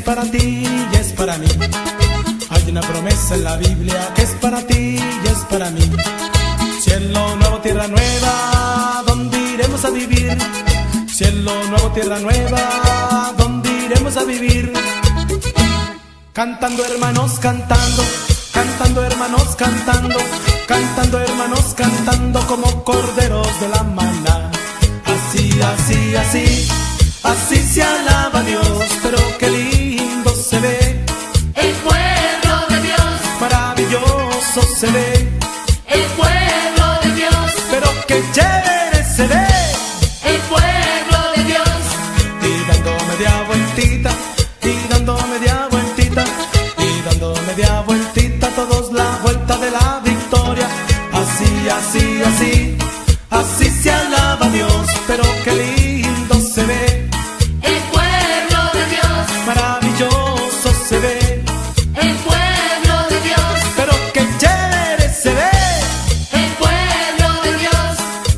para ti y es para mí. Hay una promesa en la Biblia que es para ti y es para mí. Cielo nuevo, tierra nueva, ¿dónde iremos a vivir? Cielo nuevo, tierra nueva, ¿dónde iremos a vivir? Cantando hermanos, cantando, cantando hermanos, cantando, cantando hermanos, cantando como corderos de la maná. Así, así, así, así se alaba a Dios, pero qué lindo se ve el pueblo de Dios. Maravilloso se ve El pueblo de Dios. pero qué chévere se ve El pueblo de Dios. y dando media vueltita, y dando media vueltita, y dando media vueltita, todos la vuelta de la victoria. Así, así, así, así se alaba a Dios, pero qué lindo se ve El pueblo de Dios. maravilloso se ve El pueblo de Dios. pero qué chévere se ve. El pueblo de Dios.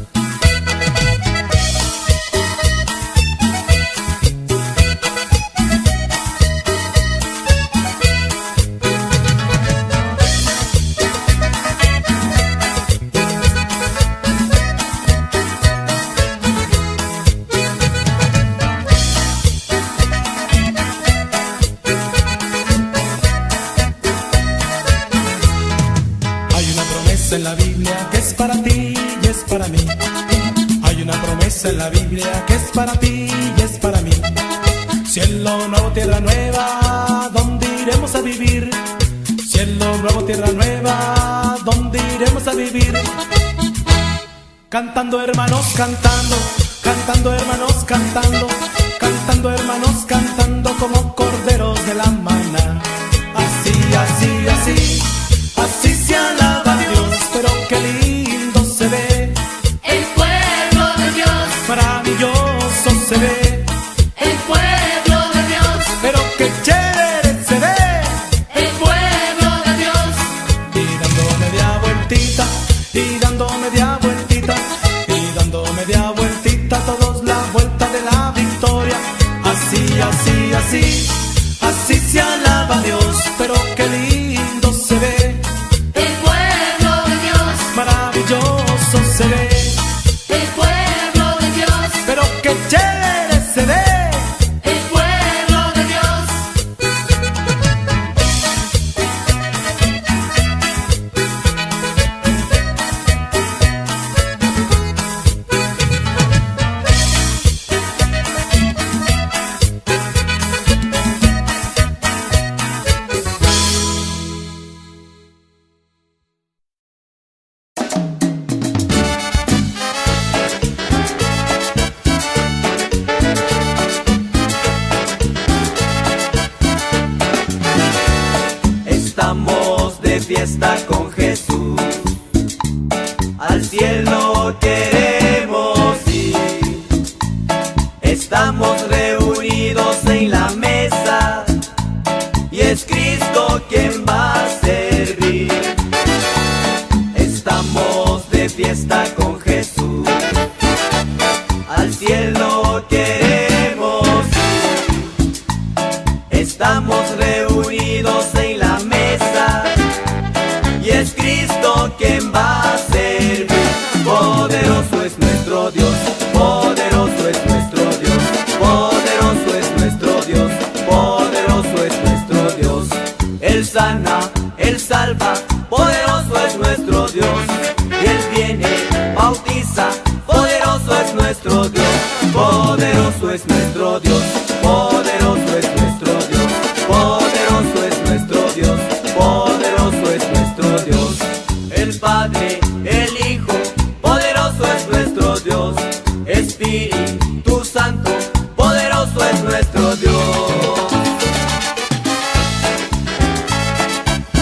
Hay una promesa en la Biblia que es para ti y es para mí. Hay una promesa en la Biblia que es para ti y es para mí. Cielo nuevo, tierra nueva, ¿dónde iremos a vivir? Cielo nuevo, tierra nueva, ¿dónde iremos a vivir? Cantando hermanos, cantando, cantando hermanos, cantando, cantando hermanos, cantando como corderos de la maná. Así, así, así, así se alaba a Dios, pero qué lindo se ve El pueblo de Dios. maravilloso se ve El pueblo de Dios. pero qué chévere se ve El pueblo de Dios. y dando media vueltita, y dando media vueltita, y dando media vueltita, todos la vuelta de la victoria. Así, así, así, así se alaba a Dios, pero qué lindo se ve El pueblo de Dios. maravilloso se ve El pueblo de Dios. pero qué chévere se ve. El pueblo de Dios. Estamos de fiesta con Jesús, al cielo queremos ir. Estamos reunidos en la mesa y es Cristo quien va a servir. Estamos de fiesta con Jesús, al cielo queremos ir. Estamos reunidos en la mesa y es Cristo quien va a servir. Poderoso es nuestro Dios, poderoso es nuestro Dios, poderoso es nuestro Dios, poderoso es nuestro Dios. Él sana, Él salva, poderoso es nuestro Dios. Y Él viene, bautiza, poderoso es nuestro Dios, poderoso es nuestro Dios, poderoso es nuestro Dios, poderoso es nuestro Dios, poderoso es nuestro Dios. El Padre, el Hijo, poderoso es nuestro Dios. Espíritu Santo, poderoso es nuestro Dios.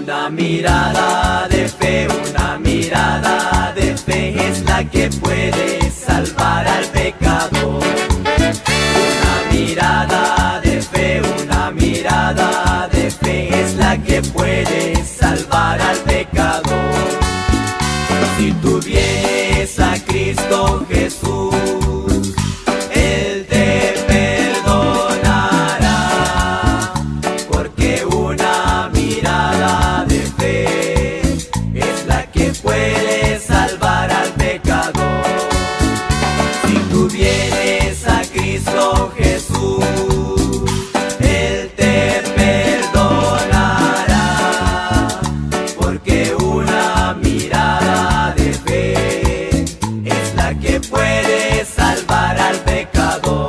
Una mirada de fe, una mirada de fe es la que puede salvar al pecador. Una mirada de fe, una mirada de fe es la que puede salvar al pecador. Si tú vienes a Cristo Jesús, Él te perdonará, porque una mirada de fe es la que puede salvar al pecador. Si tú vienes a Cristo Jesús, Él te perdonará, porque una mirada de fe es la que puede salvar al pecador.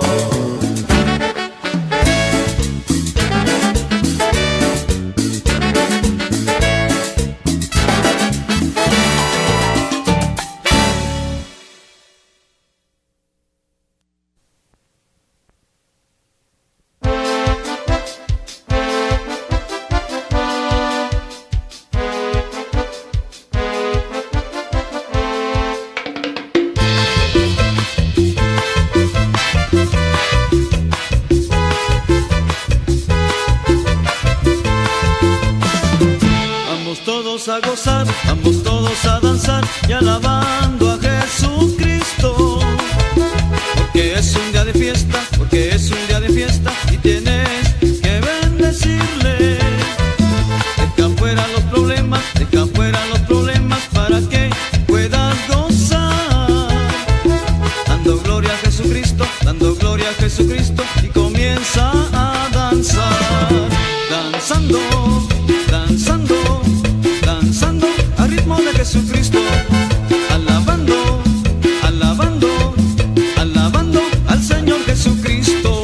Vamos todos a gozar, vamos todos a danzar y alabando a Jesucristo. Porque es un día de fiesta, porque es un día de fiesta y tienes que bendecirle. Deja fuera los problemas, deja fuera los problemas para que puedas gozar. Dando gloria a Jesucristo, dando gloria a Jesucristo y comienza a danzar. Danzando, danzando, danzando al ritmo de Jesucristo, alabando, alabando, alabando al Señor Jesucristo.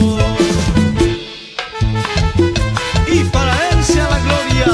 Y para Él sea la gloria.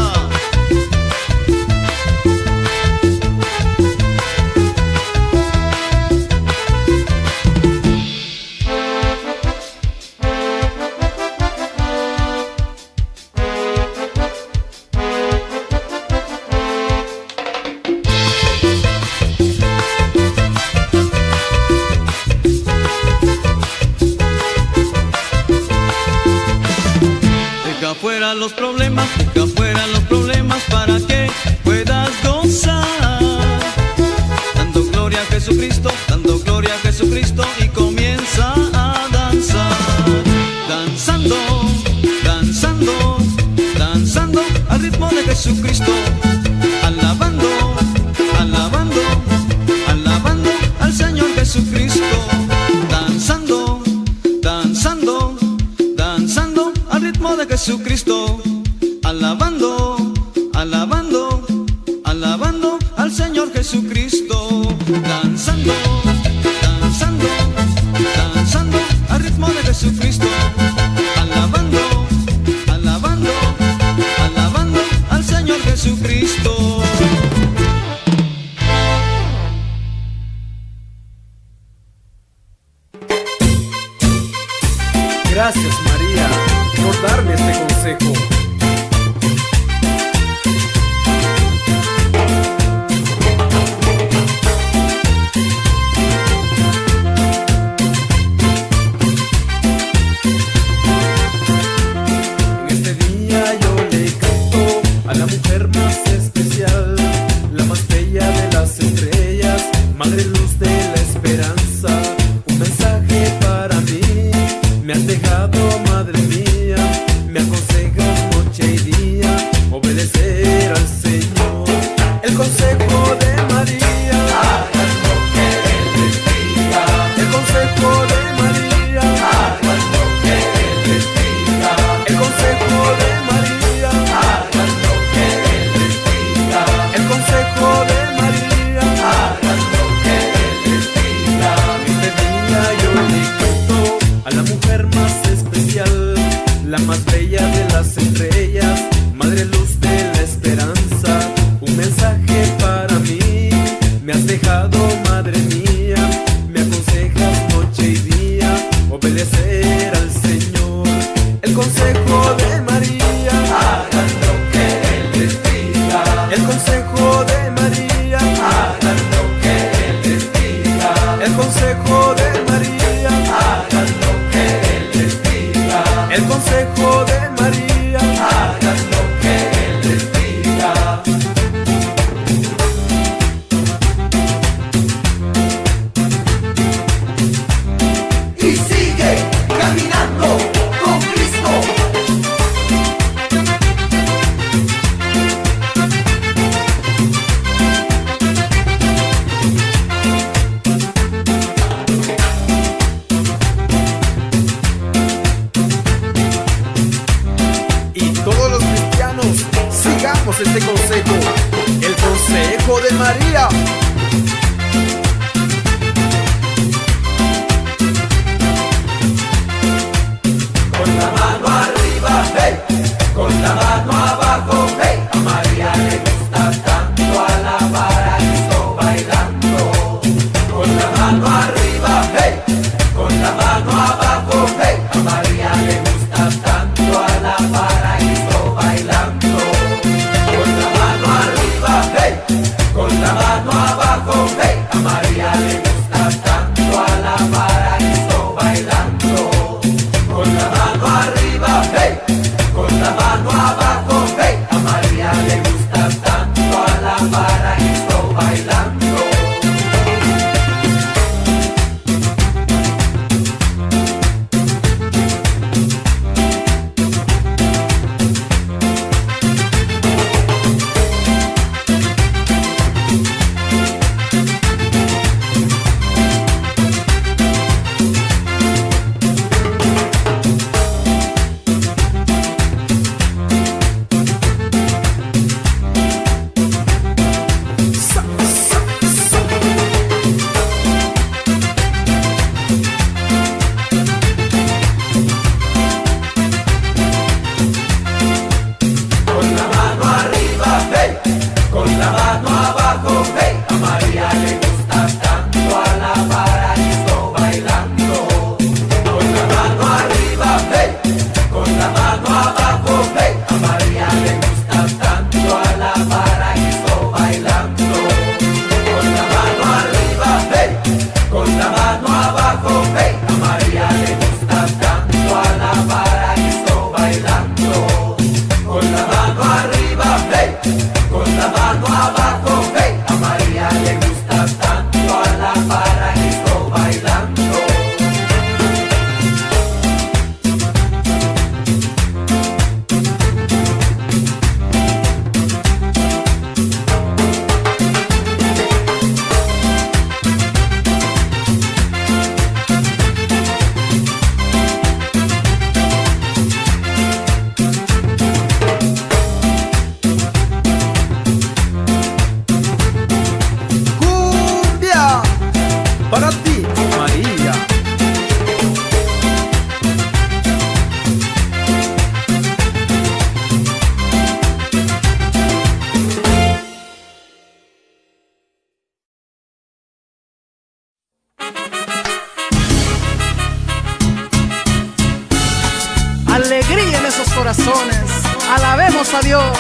Deja fuera los problemas, deja fuera los problemas para que puedas gozar. Dando gloria a Jesucristo, dando gloria a Jesucristo y comienza a danzar. Danzando, danzando, danzando al ritmo de Jesucristo. Alabando, alabando, alabando al Señor Jesucristo. Danzando, danzando, danzando al ritmo de Jesucristo, alabando, alabando, alabando al Señor Jesucristo. Danzando, danzando, danzando al ritmo de Jesucristo, alabando, alabando, alabando al Señor Jesucristo. Gracias, María, por darme este consejo. En este día yo le canto a la mujer más especial, la más bella de las estrellas, madre luz de la esperanza. Un mensaje para mí me has dejado, madre mía, me aconsejas noche y día obedecer al Señor. El consejo de María, hagan lo que Él les diga. El consejo de María, hagan lo que Él les diga. El consejo de María, hagan lo que Él les diga. diga. El consejo de María, Hagan lo que Él les diga. el consejo de María, Hagan lo que Él les diga. el consejo de María. Hagan lo que Él les diga. Y sigue caminando con Cristo. Y todos los cristianos sigamos este consejo, el consejo de María. Con la mano arriba, hey, con la mano abajo, hey, a María le gusta tanto alabar a Cristo bailando. Con la mano arriba, hey, con la mano abajo, hey, a María le gusta tanto alabar a Cristo bailando. Con la mano arriba, hey, con la mano abajo, hey, a María le gusta tanto alabar a Cristo bailando. Con la mano arriba, hey, con la mano abajo, hey, a María le gusta tanto alabar a Cristo bailando. Con la mano arriba, hey, con la mano abajo, hey, a María le gusta tanto alabar a Cristo bailando. Con la mano arriba, hey, con la mano abajo, hey, a María le gusta tanto alabar a Cristo bailando. Con la mano arriba, hey, con la mano abajo, hey, a María le gusta tanto alabar a Cristo bailando. Con la mano arriba, hey, con la mano abajo, hey, a María le gusta tanto alabar a Cristo bailando. Cumbia para ti, María. Alegría en esos corazones, alabemos a Dios.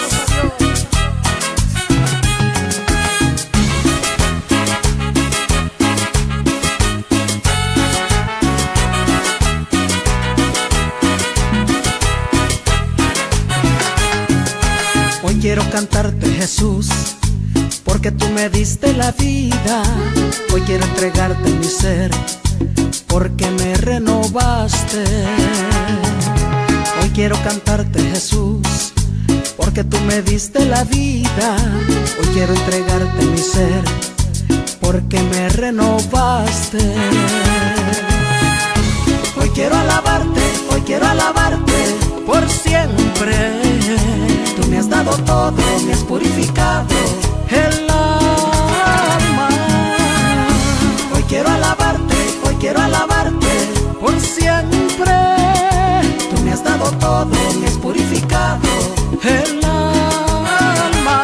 Hoy quiero cantarte, Jesús, porque tú me diste la vida. Hoy quiero entregarte mi ser, porque me renovaste. Hoy quiero cantarte, Jesús, porque tú me diste la vida. Hoy quiero entregarte mi ser, porque me renovaste. Hoy quiero alabarte por siempre. Tú me has dado todo, me has purificado el alma. Hoy quiero alabarte por siempre. Tú me has dado todo, me has purificado el alma.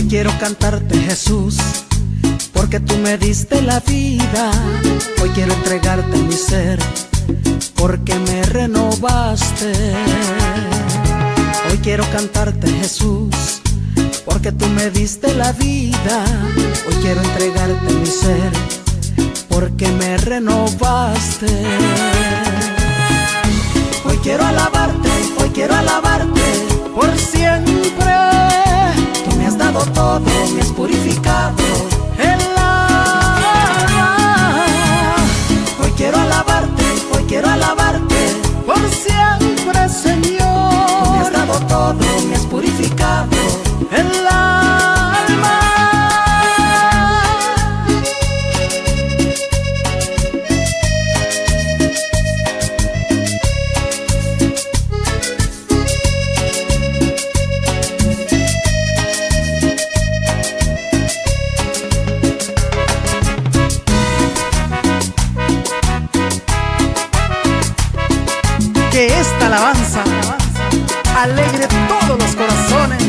quiero cantarte, Jesús, porque tú me diste la vida. Hoy quiero entregarte mi ser, porque me renovaste. Hoy quiero cantarte, Jesús, porque tú me diste la vida. Hoy quiero entregarte mi ser, porque me renovaste. Hoy quiero alabarte por siempre. Tú me has dado todo, me has purificado el alma. Hoy quiero alabarte por siempre, Señor. Tú me has dado todo, me has purificado el alma. Que esta alabanza alegre todos los corazones.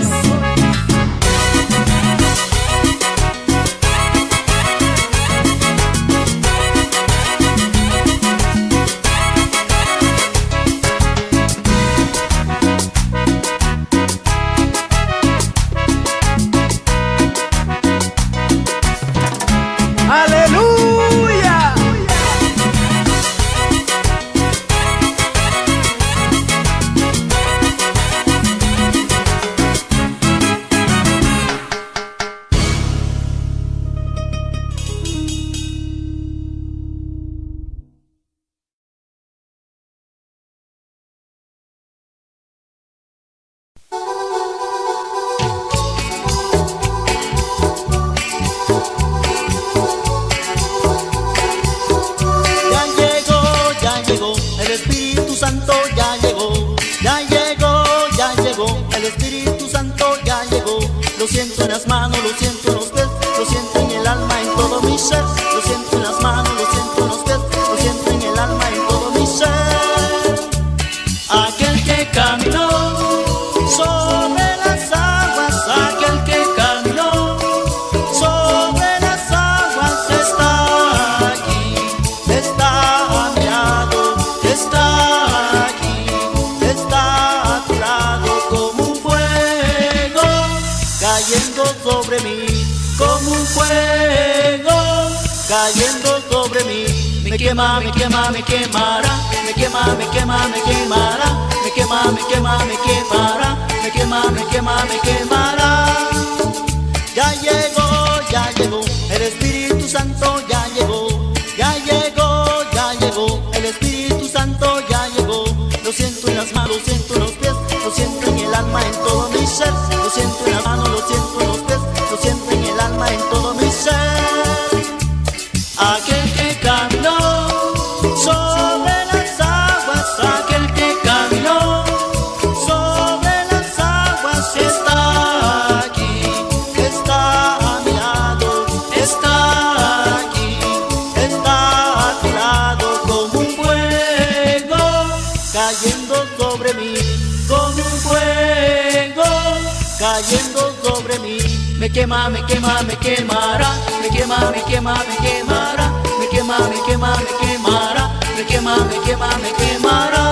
¡Aleluya! El Espíritu Santo ya llegó, ya llegó, ya llegó. El Espíritu Santo ya llegó. Lo siento en las manos, lo siento en los pies, lo siento en el alma, en todo mi ser. Lo siento en las manos, lo siento en los pies, lo siento en el alma, en todo mi ser. Aquel que caminó sobre las aguas, aquel que caminó sobre las aguas está aquí, está a mi lado, está aquí, está a tu lado como un fuego cayendo sobre mí, como un fuego cayendo sobre mí. Me quema, me quema, me quemará, me quema, me quema, me quemará, me quema, me quema, me quemará, me quema, me quema, me quemará. Ya llegó, el Espíritu Santo ya llegó, ya llegó, ya llegó, el Espíritu Santo ya llegó. Lo siento en las manos, lo siento en los pies, lo siento en el alma, en todo mi ser. Lo siento en las manos, lo siento en los pies, lo siento en el alma, en todo mi ser. Aquel que caminó sobre las aguas, aquel que caminó sobre las aguas está aquí, está a mi lado, está aquí, está a tu lado como un fuego cayendo sobre mí, como un fuego cayendo sobre mí. Me quema, me quema, me quemará, me quema, me quema, me quemará, me quema, me quema, me quemará, me quema, me quema, me quemará.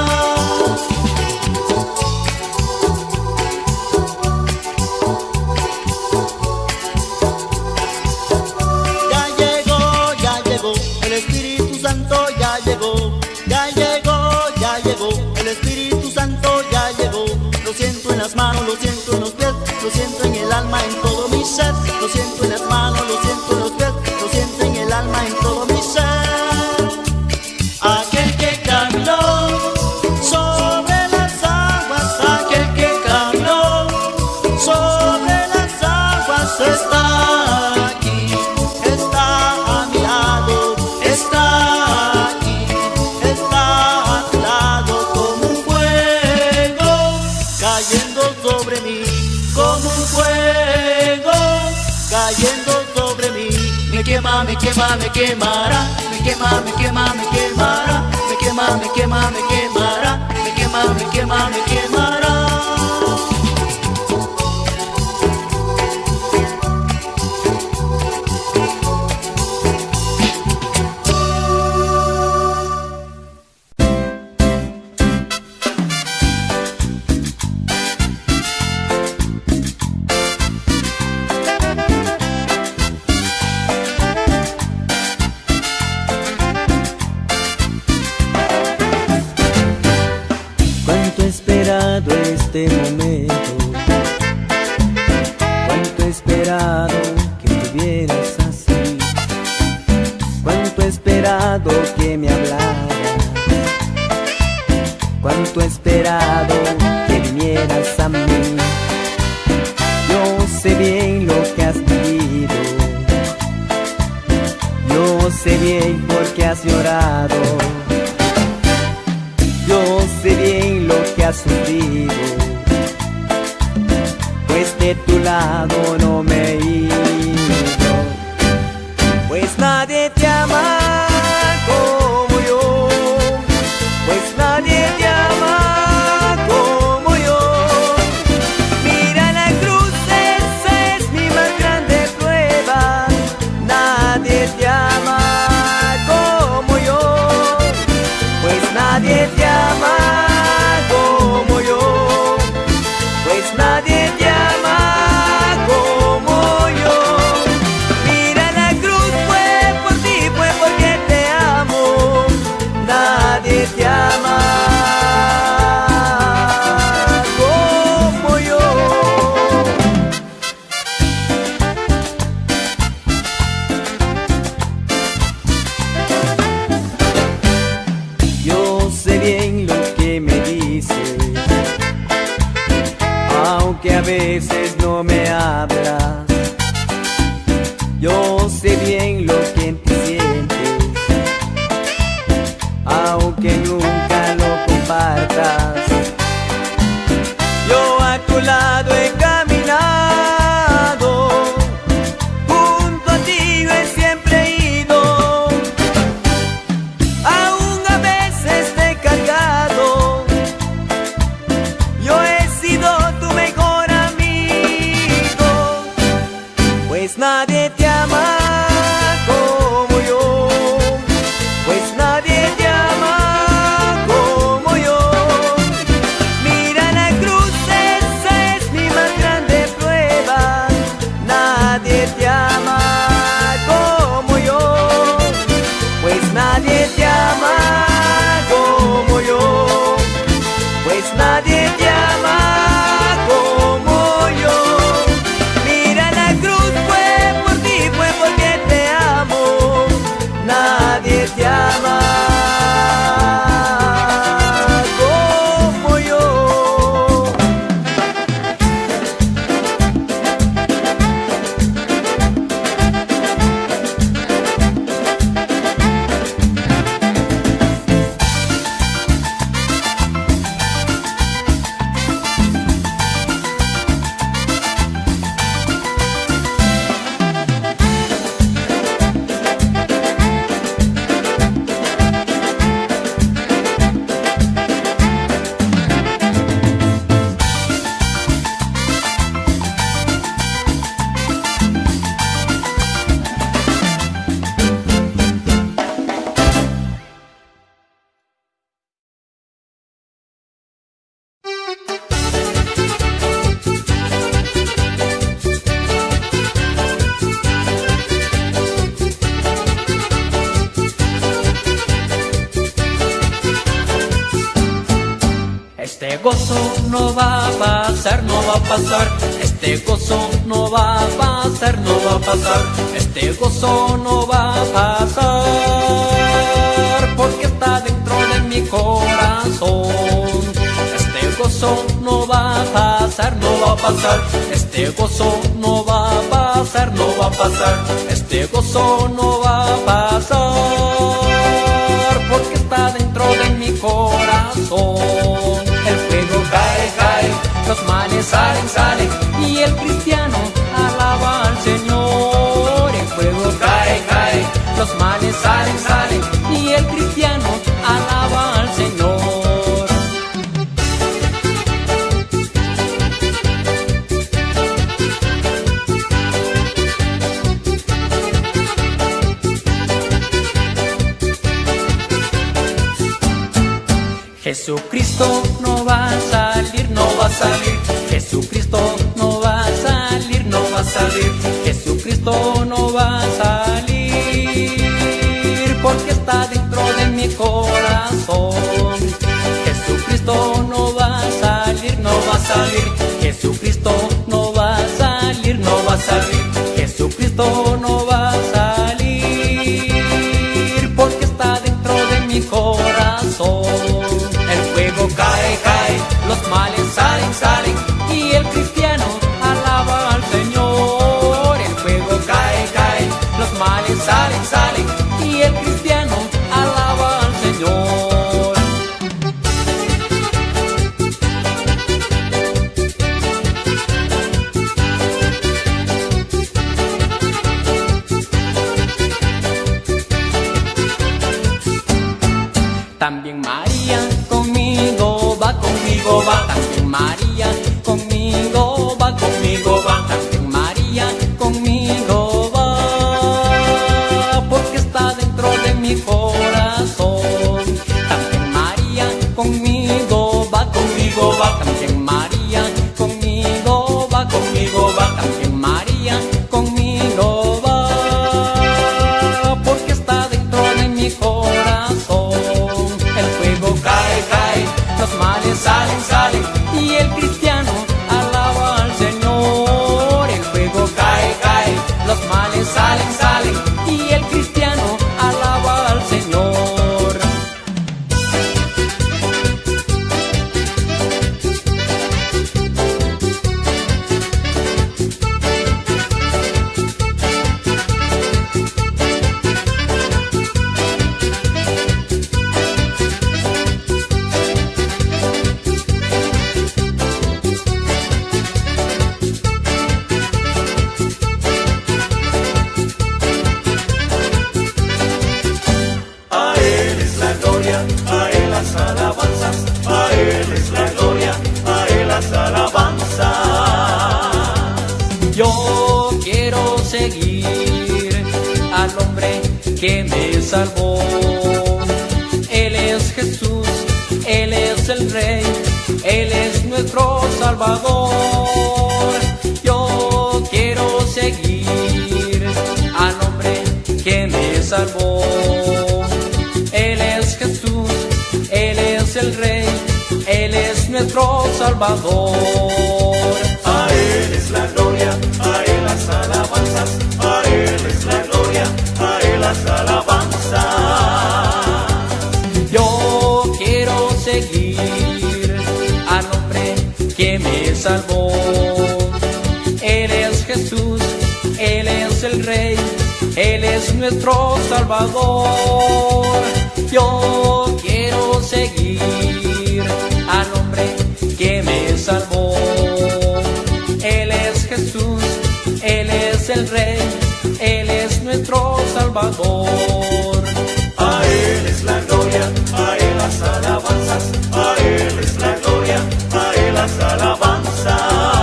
Ya llegó, el Espíritu Santo ya llegó, ya llegó, ya llegó, el Espíritu Santo ya llegó. Lo siento en las manos, lo siento en los pies, lo siento en el alma, en todo mi ser. Lo siento en las manos, lo siento en los pies, lo siento en el alma, en todo mi ser. Aquel que caminó sobre las aguas, aquel que caminó sobre las aguas está aquí, está a mi lado, está aquí, está a tu lado como un fuego cayendo sobre mí, como un fuego cayendo sobre mí. Me quema, me quema, me quemará, me quema, me quema, me quemará, me quema, me quema, me quemará, me quema, me quema, me quemará. ha sufrido, pues de tu lado no me he ido, pues nadie te ama como yo, pues nadie te ama como yo. Mira la cruz, esa es mi más grande prueba, nadie te ama como yo, pues nadie te ama como yo, pues nadie te ama como yo. Mira la cruz, fue por ti, fue porque te amo, nadie te ama como yo. Yo sé bien lo que me dices, aunque a veces no me hablas. Yo sé bien lo que en ti sientes, aunque nunca lo compartas. Yo a tu lado he caminado, junto a ti yo he siempre ido, aún a veces te he cargado. Yo he sido tu mejor amigo, pues nadie te ama como yo, pues nadie te ama como yo. Mira la cruz, esa es mi más grande prueba, nadie te ama como yo, pues nadie te ama como yo, pues nadie te ama como yo. Mira la cruz, fue por ti, fue porque te amo, nadie te ama como yo. Este gozo no va a pasar, no va a pasar. Este gozo no va a pasar, no va a pasar. Este gozo no va a pasar, porque está dentro de mi corazón. Este gozo no va a pasar, no va a pasar. Este gozo no va a pasar, no va a pasar. Este gozo no va a pasar, porque está dentro de mi corazón. El fuego cae, cae, los males salen, salen, y el cristiano alaba al Señor. El fuego cae, cae, los males salen, salen, y el cristiano alaba al Señor. Jesucristo no va a salir, no va a salir. Jesucristo no va a salir, no va a salir. Jesucristo no va a salir, porque está dentro de mi corazón. Jesucristo no va a salir, no va a salir. Jesucristo no va a salir, no va a salir. Jesucristo no va a salir, porque está dentro de mi corazón. El fuego cae, cae, los males salen, salen, y el cristiano alaba al Señor. El fuego cae, cae, los males salen, salen, y el cristiano alaba al Señor. María conmigo va, conmigo va. También María conmigo va, conmigo va. También María conmigo va, porque está dentro de mi corazón. También María conmigo va, conmigo va. También María conmigo va, conmigo va. También María conmigo va, porque está dentro de mi corazón. El fuego cae, cae, los males salen, salen, y el cristiano alaba al Señor. El fuego cae, cae, los males salen, salen, y el cristiano alaba al Señor. A Él es la gloria, a Él las alabanzas, a Él es la gloria, a Él las alabanzas. Yo quiero seguir al hombre que me salvó. Él es Jesús, Él es el Rey, Él es nuestro Salvador. Yo quiero seguir al hombre que me salvó. Él es Jesús, Él es el Rey, Él es nuestro Salvador. A Él es la gloria, a Él las alabanzas, a Él es la gloria, a Él las alabanzas. Yo quiero seguir al hombre que me salvó. Él es Jesús, Él es el Rey, Él es nuestro Salvador. Yo quiero seguir al hombre que me salvó. Él es Jesús, Él es el Rey, Él es nuestro Salvador. A Él es la gloria, a Él las alabanzas, a Él es la gloria, a Él las alabanzas.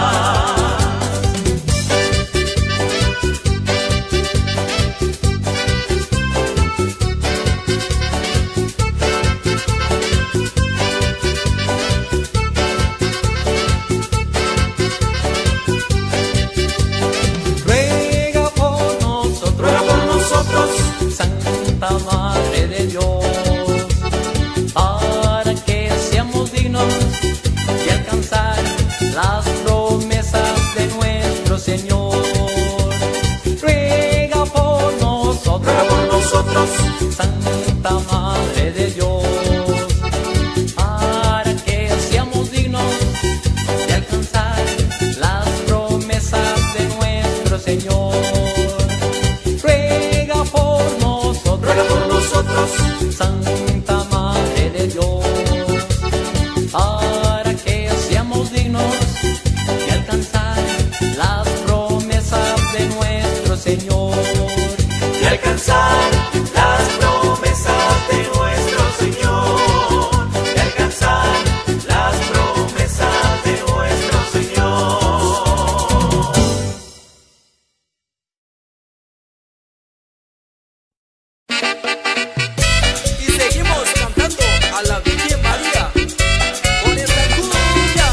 Ruega por nosotros, Ruega por nosotros, Santa Madre de Dios, para que seamos dignos de alcanzar las promesas de nuestro Señor. Ruega por nosotros, ruega por nosotros, Santa Madre de Dios, para que seamos dignos de alcanzar las promesas de nuestro Señor. Ruega por nosotros, ruega por nosotros, Santa Madre de Dios, para que seamos dignos de alcanzar las promesas de nuestro Señor. de alcanzar las promesas de nuestro Señor, de alcanzar las promesas de nuestro Señor. Y seguimos cantando a la Virgen María con esta cumbia.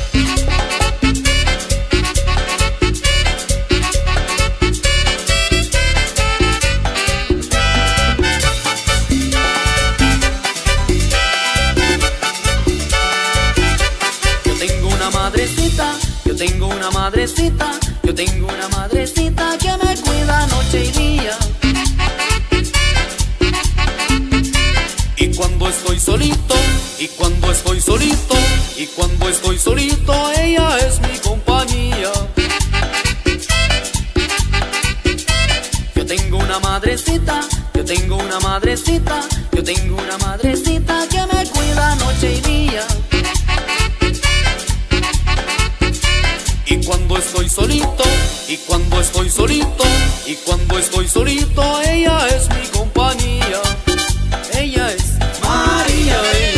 Yo tengo una madrecita, yo tengo una madrecita, yo tengo una madrecita que me cuida noche y día. Y cuando estoy solito, y cuando estoy solito, y cuando estoy solito, ella es mi compañía. Yo tengo una madrecita, yo tengo una madrecita, yo tengo una madrecita que me cuida noche y día. Y cuando estoy solito, y cuando estoy solito, y cuando estoy solito, ella es mi compañía. Ella es María.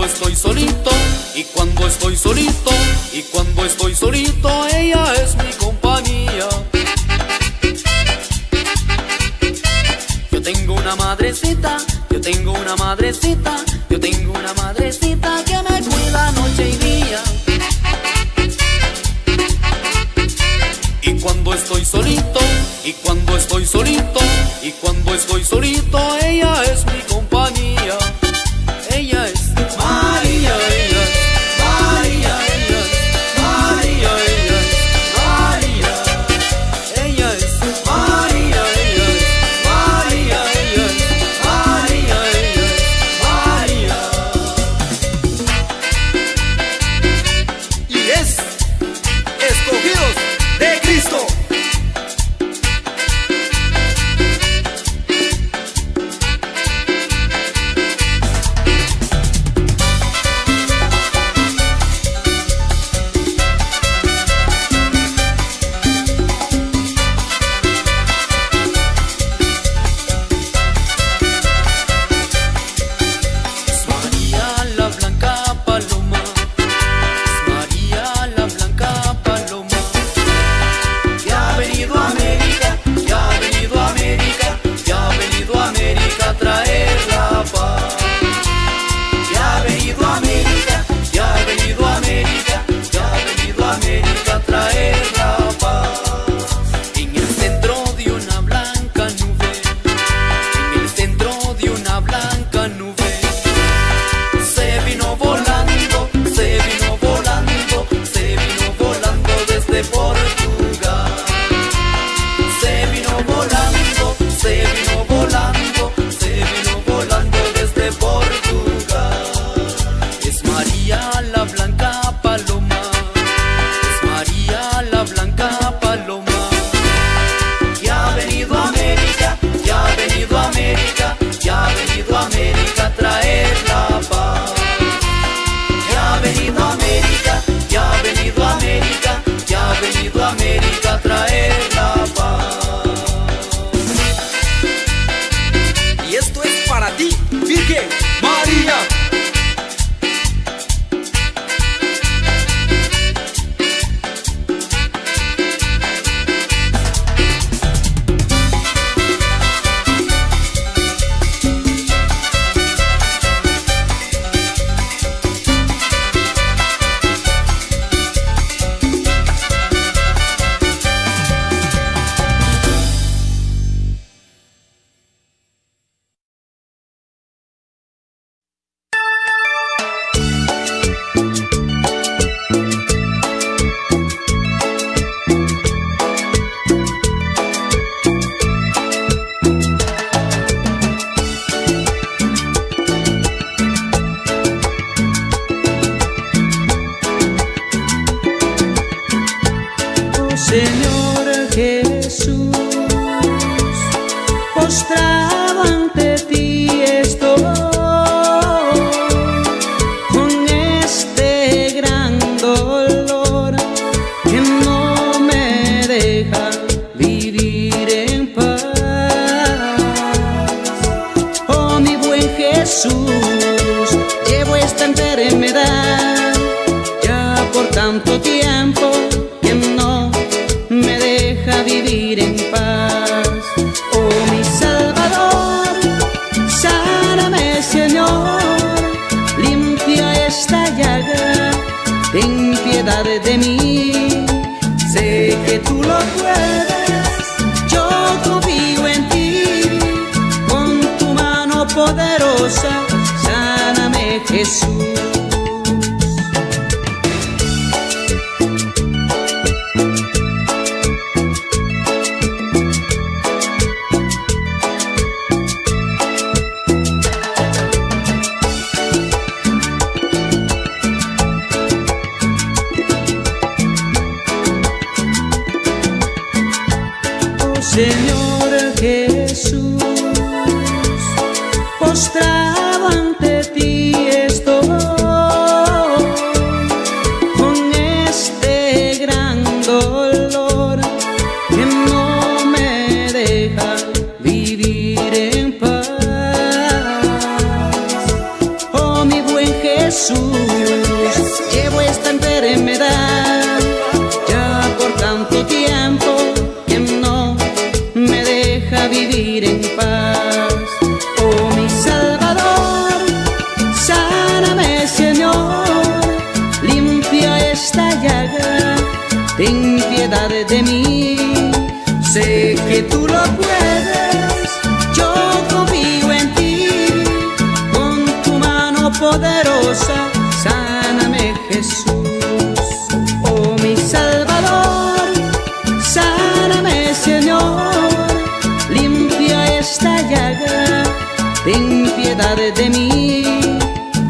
estoy solito, y cuando estoy solito, y cuando estoy solito, ella es mi compañía. Yo tengo una madrecita, yo tengo una madrecita, yo tengo una madrecita que me cuida noche y día. Y cuando estoy solito, y cuando estoy solito, y cuando estoy solito, ella es mi compañía. Ella es María, ella es María, ella es María, ella es María. Ella es María, ella es María, ella es María, ella es María. Y es escogidos de Cristo. Es María la blanca paloma, es María la blanca paloma, que ha venido a América, que ha venido a América, que ha venido a América a traer la paz. Que ha venido a América, que ha venido a América, que ha venido a América a traer la paz. En el centro de una blanca nube, en el centro de una blanca nube, se vino volando, se vino volando, se vino volando desde Portugal. Se vino volando, se vino volando, se vino volando desde Portugal. Es María la blanca paloma, es María la blanca paloma, que ha venido a América, que ha venido a América, que ha venido a América a traer la paz. Que ha venido a América, que ha venido a América, que ha venido a América a traer la paz. Y esto es para ti, Virgen María. Señor Jesús, postrado ante ti estoy, con este gran dolor que no me deja vivir en paz. Oh, mi buen Jesús, llevo esta enfermedad ya por tanto tiempo que no me deja vivir en paz. Oh, mi Salvador, sáname, Señor, limpia esta llaga, ten piedad de mí. Sé que tú lo puedes, yo confío en ti, con tu mano poderosa, sáname, Jesús. Señor Jesús, postrado ante ti estoy, Jesús. Llevo esta enfermedad ya por tanto tiempo que no me deja vivir en paz. Oh mi Salvador, sáname Señor, limpia esta llaga, ten piedad de mí. Sé que tú lo puedes, yo confío en ti, con tu mano poderosa, sáname Jesús. Oh mi Salvador, sáname Señor, limpia esta llaga, ten piedad de mí.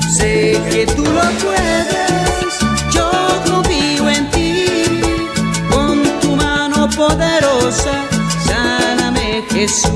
Sé que tú lo puedes, yo confío en ti, con tu mano poderosa, sáname Jesús.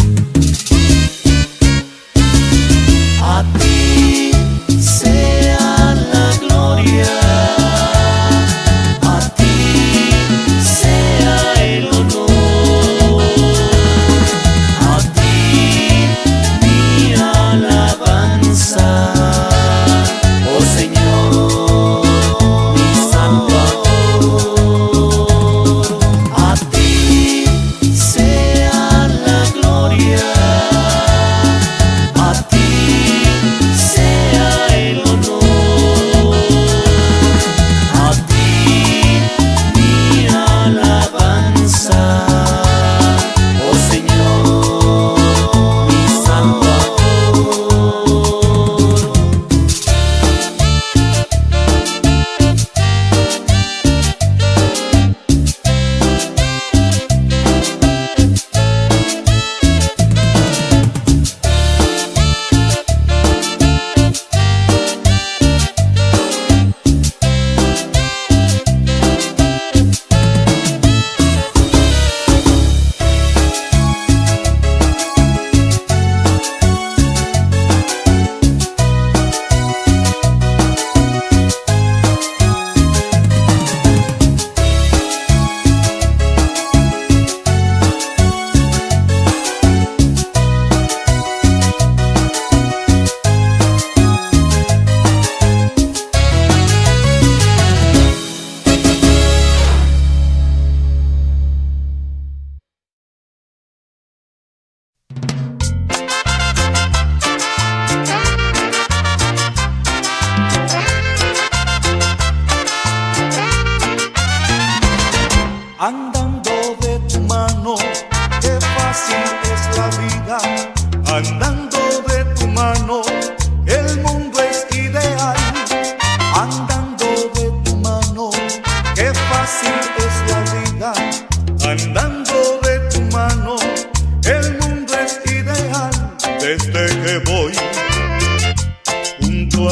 A ti sea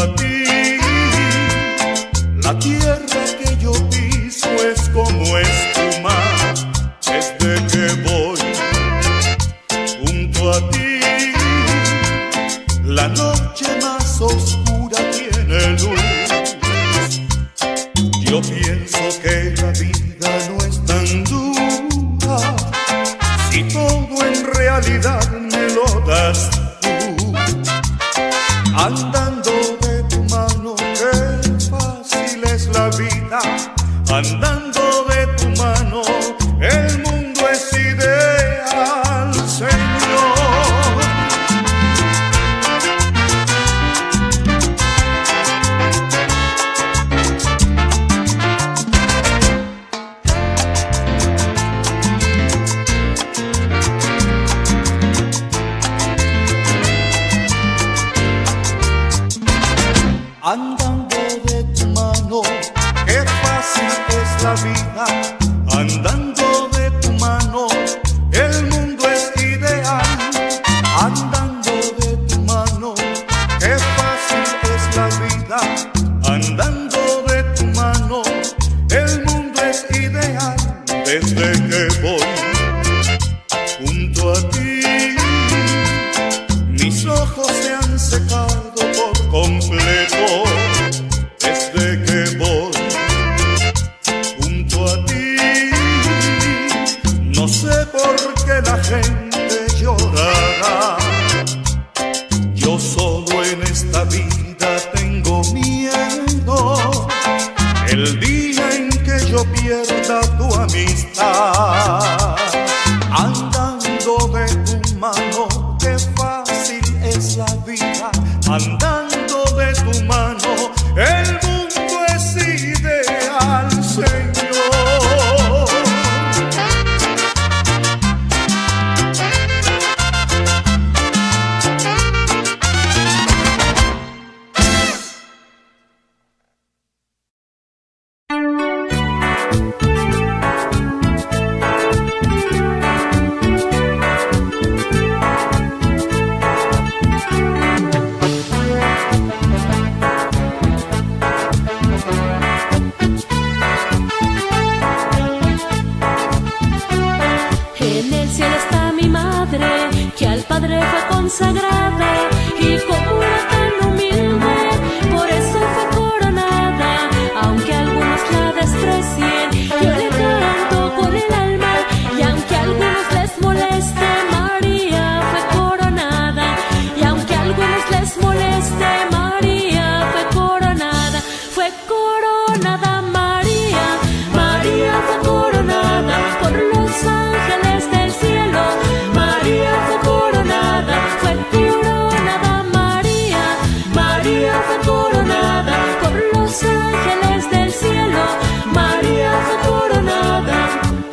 a ti. La tierra que yo piso es como espuma desde que voy junto a ti. La noche más oscura tiene luz. Yo pienso que la vida no es tan dura si todo en realidad me lo das tú. Andando de tu mano, qué fácil es la vida. Andando de tu mano, el mundo es ideal, Señor. Andando de tu mano, qué fácil es la vida. Andando de tu mano, el mundo es ideal. Andando de tu mano, qué fácil es la vida. Andando de tu mano, el mundo es ideal. Desde que voy junto a ti, mis ojos se han secado por completo. Desde que voy junto a ti, no sé por qué la gente llorará. Yo solo en esta vida tengo miedo, el día en que yo pierda tu amistad. Andando de tu mano, qué fácil es la vida. Andando de tu mano, el mundo es ideal, Señor. Consagrada y como era tan humilde, por eso fue coronada. Aunque algunos la desprecien, yo le canto con el alma. Y aunque a algunos les moleste, María fue coronada. Y aunque a algunos les moleste, María fue coronada. Fue coronada María, María fue coronada por los ángeles del cielo. María fue coronada. Fue coronada María, María fue coronada por los ángeles del cielo. María fue coronada.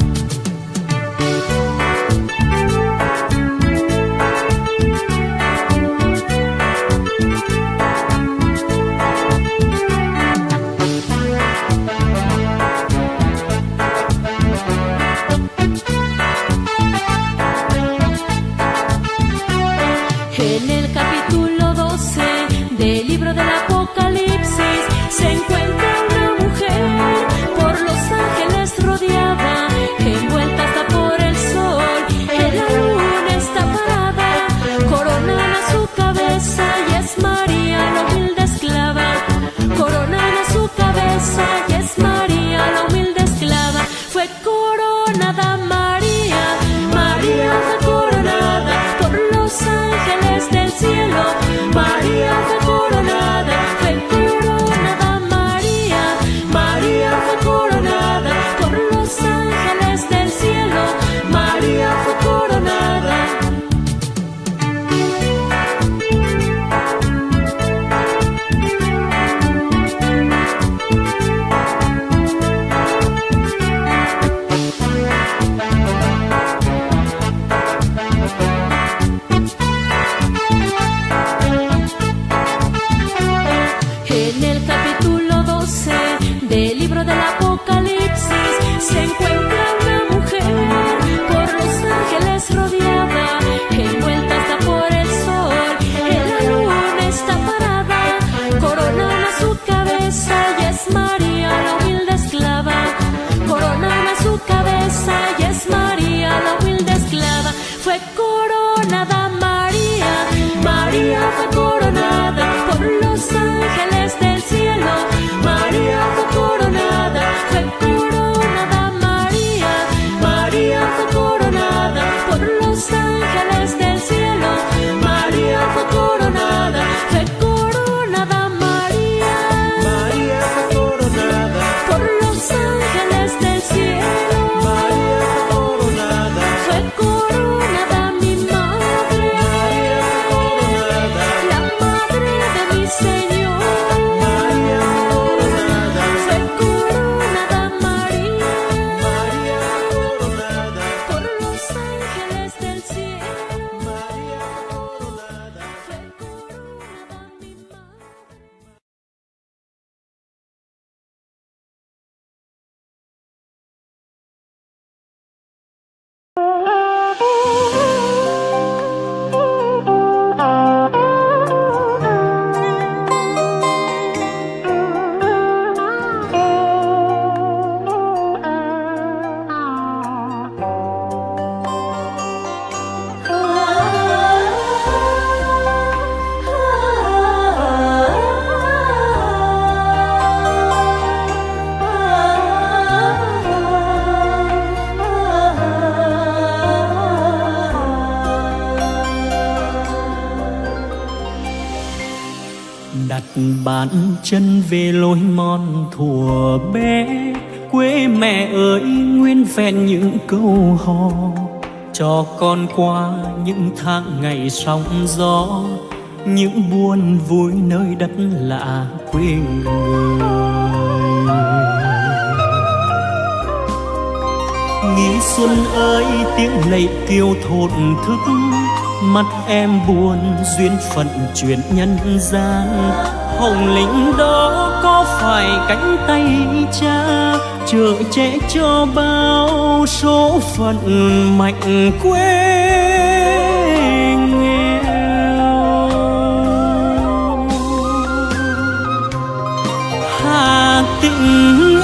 En el capítulo 12 del libro del Apocalipsis se encuentra una mujer por los ángeles rodeada, envuelta hasta por el sol, en la luna está parada, coronada su cabeza y es María la humilde esclava, coronada su cabeza y es María la humilde esclava. Fue coronada María, María fue coronada por los ángeles del cielo. María fue coronada, fue coronada María, María fue coronada por los ángeles del cielo. María fue coronada. En el capítulo 12 del libro del Apocalipsis se encuentra una mujer por los ángeles rodeada, envuelta hasta por el sol, en la luna está parada, coronada su cabeza y es María la humilde esclava. Coronada su cabeza y es María la humilde esclava. Fue coronada María, María fue coronada por los ángeles del cielo. María fue coronada María, María fue coronada por los ángeles del cielo. María fue coronada María, María fue coronada por los ángeles del cielo. María fue coronada Fue coronada mi madre, María fue coronada la madre de mi Señor. María fue coronada Fue coronada María, María fue coronada por los ángeles del cielo. María fue coronada Fue coronada mi madre. Đặt bàn chân về lối mòn thuở bé, quê mẹ ơi nguyên vẹn những câu hò, cho con qua những tháng ngày sóng gió, những buồn vui nơi đất lạ quê người. Nghĩ xuân ơi tiếng lệ kêu thổn thức, mắt em buồn duyên phận chuyện nhân gian. Hồng lĩnh đó có phải cánh tay cha chở che cho bao số phận mạnh quê nghèo. Hà Tĩnh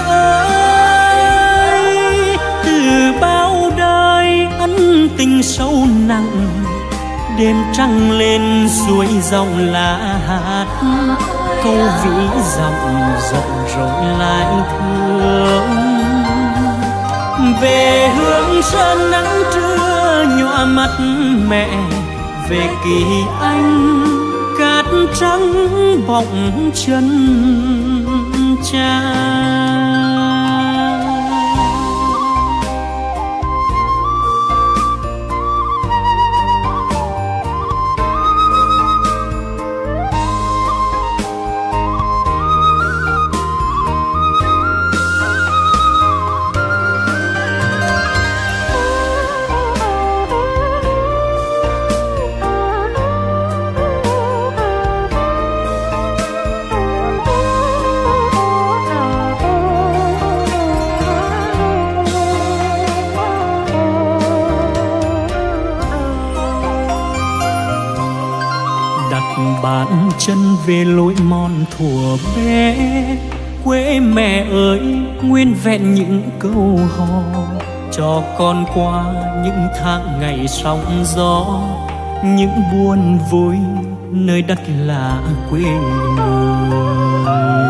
ơi, từ bao đời ân tình sâu nặng, đêm trăng lên suối dòng lá hát, câu ví dặm rộng rồi lại thương. Về hướng sơn nắng trưa nhòa mắt mẹ, về kỳ anh cát trắng bọng chân cha. Bàn chân về lối mòn thuở bé, quê mẹ ơi nguyên vẹn những câu hò, cho con qua những tháng ngày sóng gió, những buồn vui nơi đất lạ quê người.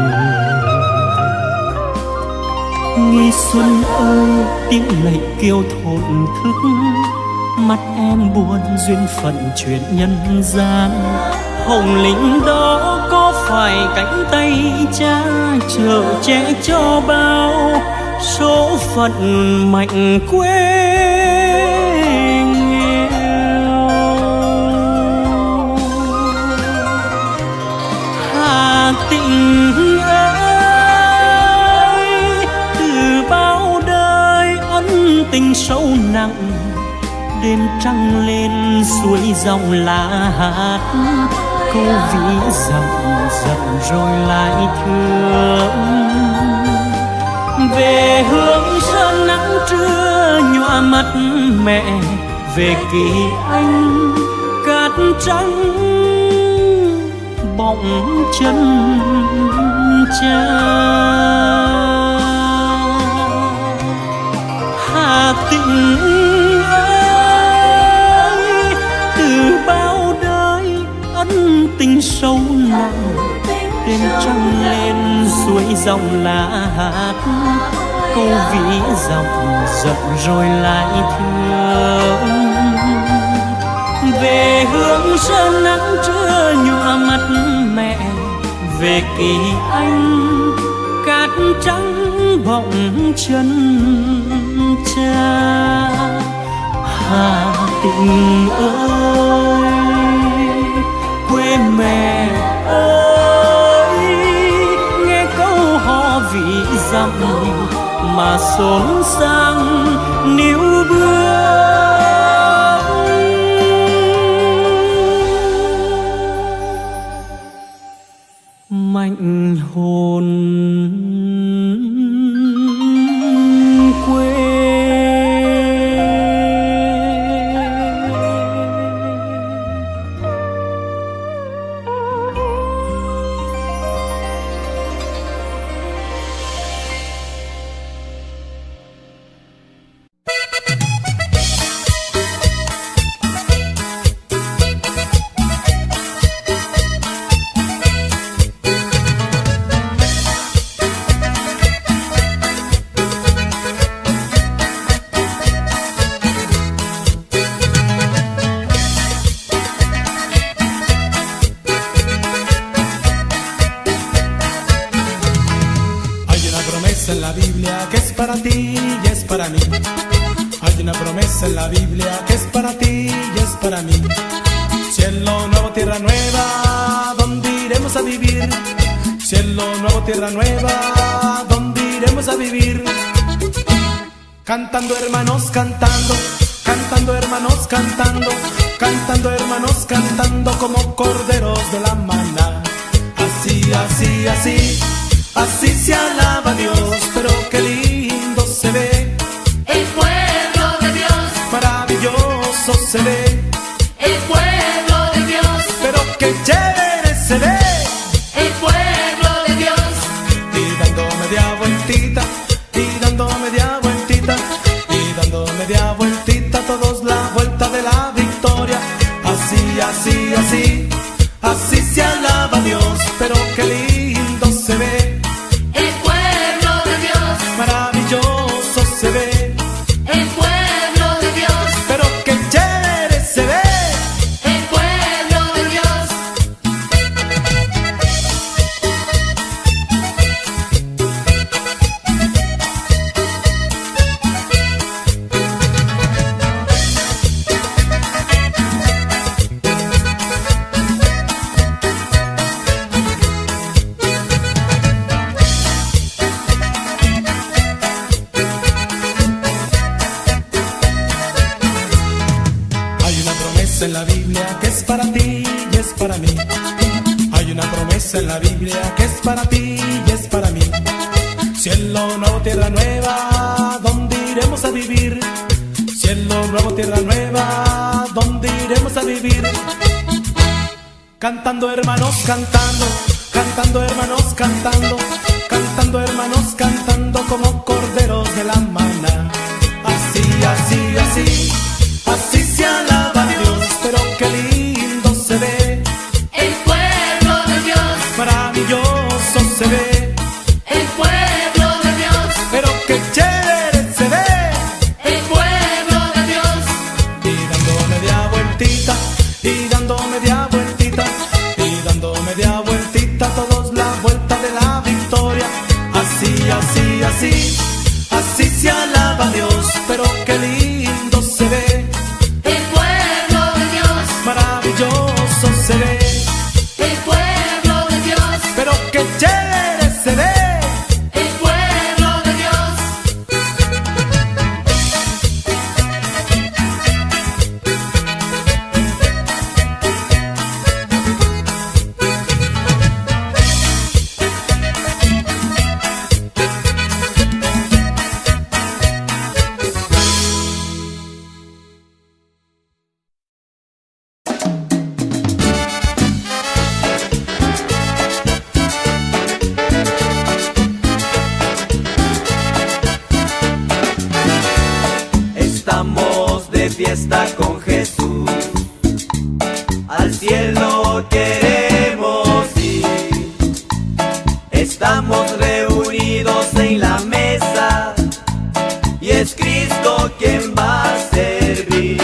Nghi xuân ơi tiếng lệ kêu thổn thức, mắt em buồn duyên phận chuyện nhân gian. Hồng lĩnh đó có phải cánh tay cha chở che cho bao số phận mạnh quê nghèo. Hà Tĩnh ơi, từ bao đời ân tình sâu nặng, đêm trăng lên suối dòng lá hát, câu ví dặm dặm rồi lại thương. Về hướng sơn nắng trưa nhòa mắt mẹ, về kỳ anh cát trắng bọng chân Cha. Hà Tĩnh ơi, từ bao đời ân tình sâu nặng, đêm trăng lên suối dòng lá hát, câu ví dòng giận rồi lại thương. Về hướng sơn nắng trưa nhụa mắt mẹ, về kỳ anh cát trắng bọng chân cha. Hà Tĩnh ơi, quê mẹ ơi, nghe câu hò vĩ dặm mà xốn sang níu bước. Mạnh hồn quê. En la Biblia que es para ti y es para mí. Hay una promesa en la Biblia que es para ti y es para mí. Cielo nuevo, tierra nueva, ¿dónde iremos a vivir? Cielo nuevo, tierra nueva, ¿dónde iremos a vivir? Cantando hermanos, cantando, cantando hermanos, cantando, cantando hermanos, cantando como corderos de la maná. Así, así, así. Así se alaba a Dios, pero qué lindo se ve el pueblo de Dios. Maravilloso se ve el pueblo de Dios. Pero qué chévere se ve el pueblo de Dios. Y dando media vueltita, y dando media vueltita, y dando media vueltita, todos la vuelta de la victoria. Así, así, así, así se alaba a Dios, pero qué lindo se ve. Maravilloso se ve el pueblo de Dios. Pero qué chévere se ve el pueblo de Dios. En la Biblia que es para ti y es para mí. Hay una promesa en la Biblia que es para ti y es para mí. Cielo nuevo, tierra nueva, ¿dónde iremos a vivir? Cielo nuevo, tierra nueva, ¿dónde iremos a vivir? Cantando hermanos, cantando, cantando hermanos, cantando, cantando hermanos, cantando como corderos de la maná. Así, así, así, así se alaba a Dios, pero qué lindo se ve el pueblo de Dios. Maravilloso se ve el pueblo de Dios. Pero qué chévere se ve el pueblo de Dios. Y dando media vueltita, y dando media vueltita, y dando media vueltita, todos la vuelta de la victoria. Así, así, así, así se alaba a Dios, pero qué lindo se ve el pueblo de Dios. Maravilloso se ve el pueblo de Dios. Pero qué chévere se ve el pueblo de Dios. fiesta con Jesús. Al cielo queremos ir. Estamos reunidos en la mesa y es Cristo quien va a servir.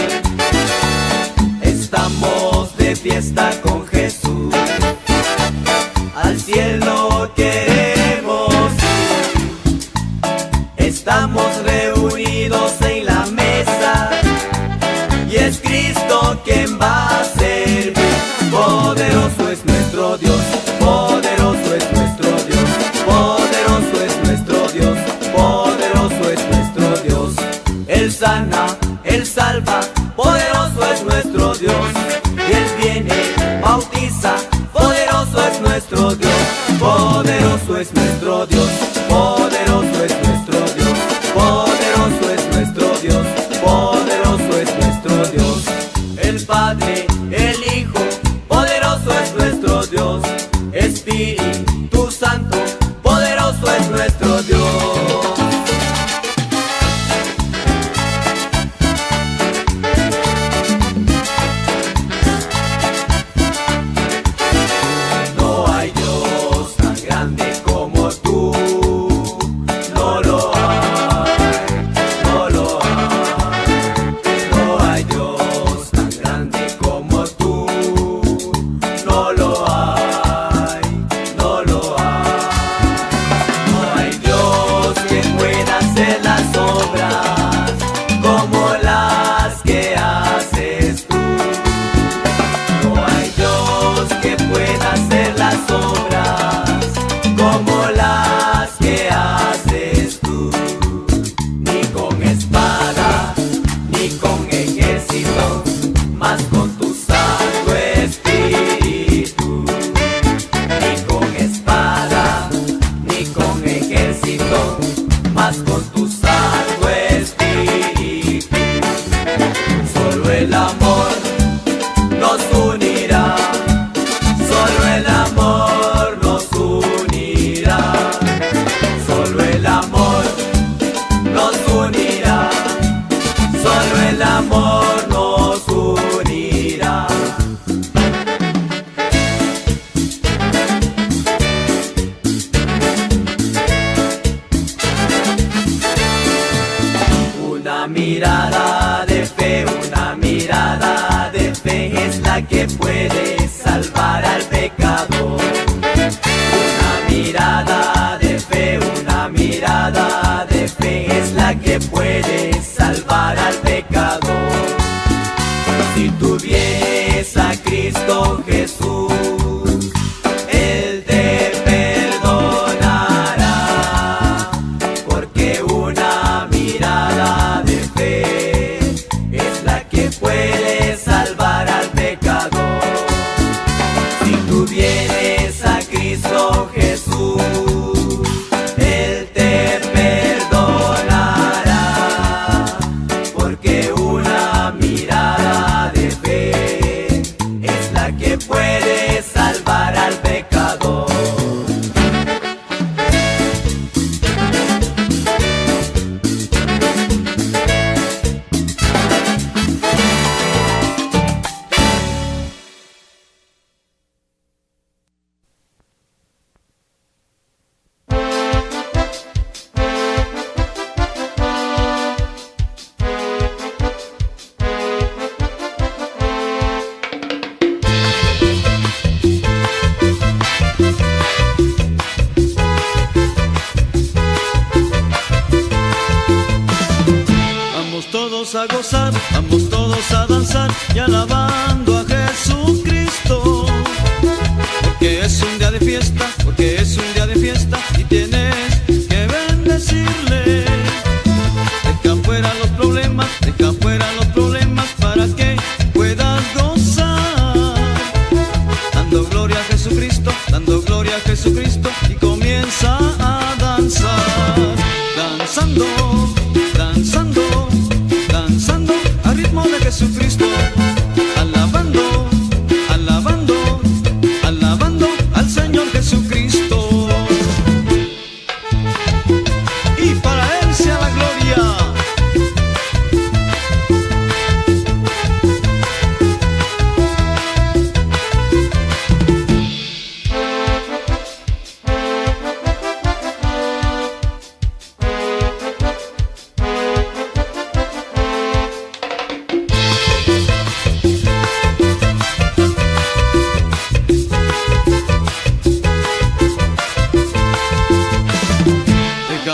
Estamos de fiesta con Jesús. Al cielo queremos ir. Estamos reunidos en la mesa y es Cristo quien va a servir. Poderoso es nuestro Dios, poderoso es nuestro Dios, poderoso es nuestro Dios, poderoso es nuestro Dios. Él sana, Él salva, poderoso es nuestro Dios. Y Él viene, bautiza, poderoso es nuestro Dios. Poderoso es nuestro Dios, poderoso es nuestro Dios, poderoso es nuestro Dios, poderoso es nuestro Dios. El Padre, el Hijo, poderoso es nuestro Dios. Espíritu Santo, poderoso es nuestro Dios. A gozar, vamos todos a danzar y alabando a Jesucristo, porque es un día de fiesta, porque es un día de fiesta y tienes que bendecirle. Deja fuera los problemas, deja fuera los problemas para que puedas gozar, dando gloria a Jesucristo, dando gloria a Jesucristo y comienza a danzar, danzando, danzando, danzando al ritmo de Jesucristo, alabando.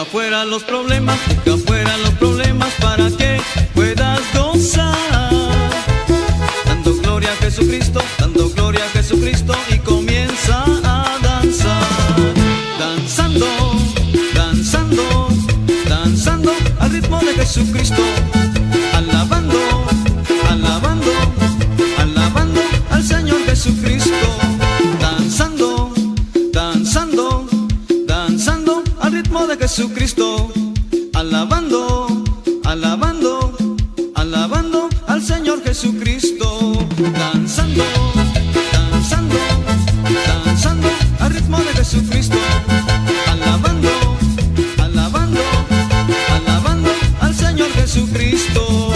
Deja fuera los problemas para que puedas gozar. Dando gloria a Jesucristo y comienza a danzar. Danzando, danzando, danzando al ritmo de Jesucristo. Alabando, alabando, alabando al Señor Jesucristo. Danzando, danzando, danzando al ritmo de Jesucristo. Alabando, alabando, alabando al Señor Jesucristo. Danzando, danzando, danzando al ritmo de Jesucristo. Alabando, alabando, alabando al Señor Jesucristo.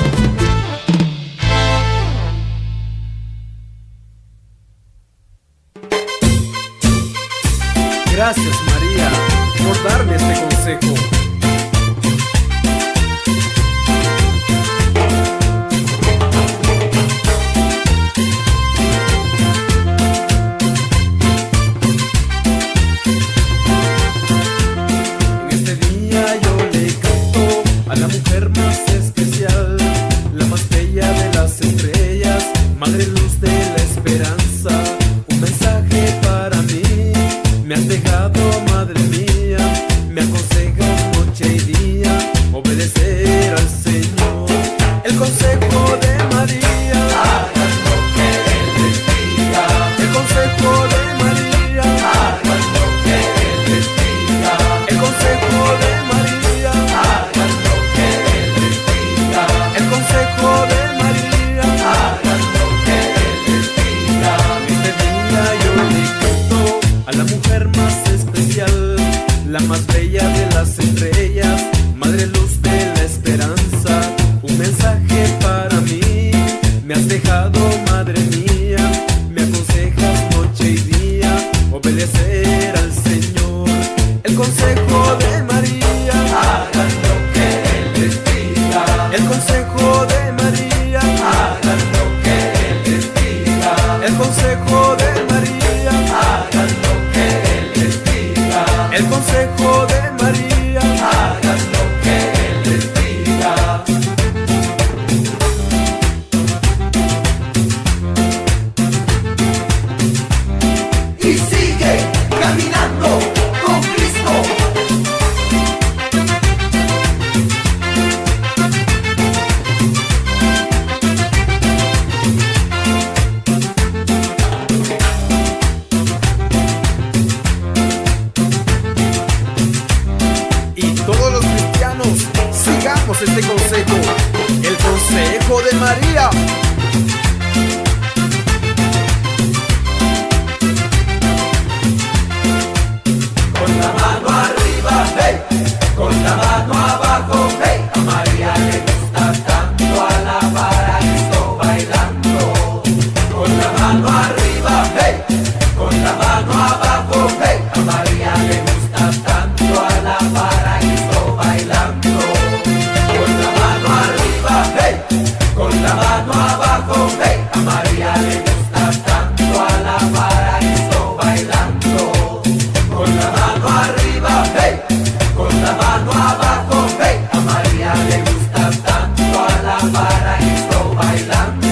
Gracias, María, por darme este consejo. En este día yo le canto a la mujer más especial, la más bella de las estrellas, madre luz de la esperanza. Un mensaje para mí. Me has dejado, madre mía, me aconsejas noche y día obedecer al Señor. El consejo de María, hagan lo que Él les diga. El consejo de María, hagan lo que Él les diga. El consejo de María, hagan lo que Él les diga. El consejo de María, hagan lo que Él les diga. Este día yo le canto a la mujer más especial, la más bella de las estrellas, madre luz de la esperanza. Un mensaje para mí, me has dejado, madre mía, me aconsejas noche y día obedecer al Señor. El consejo de María, hagan lo que Él les diga. El consejo de María, hagan lo que Él les diga. El consejo de María, hagan lo que Él les diga. El consejo de María, hagan lo que Él les diga. Y sigue caminando con Cristo. Todos los cristianos sigamos este consejo, el consejo de María. Con la mano arriba, hey, con la mano abajo, hey, a María le gusta tanto alabar a Cristo bailando. Con la mano arriba, hey, con la mano abajo, hey, a María le gusta tanto alabar a Cristo bailando. Con la mano arriba, hey, con la mano abajo, hey, a María le gusta tanto alabar a Cristo bailando. Con la mano arriba, hey, con la mano abajo, hey, a María le gusta tanto alabar a Cristo bailando.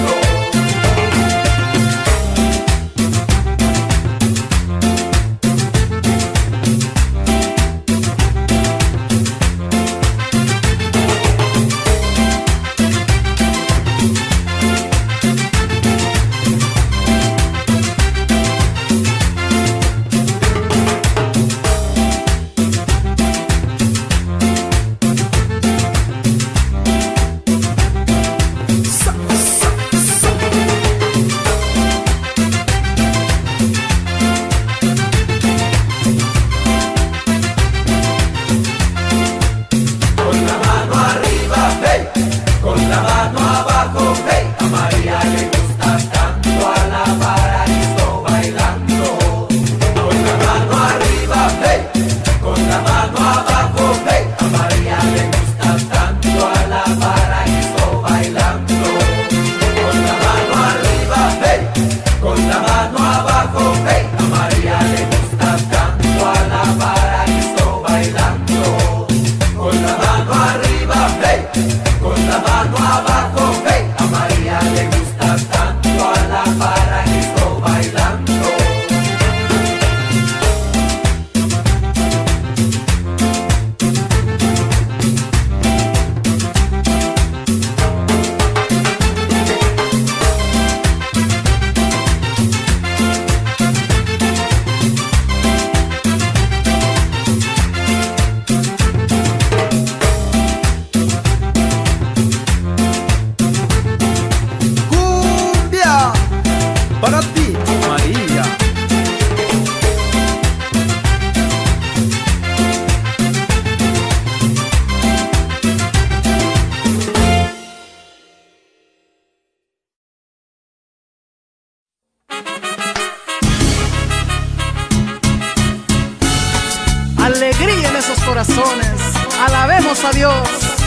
alegría en esos corazones. Alabemos a Dios.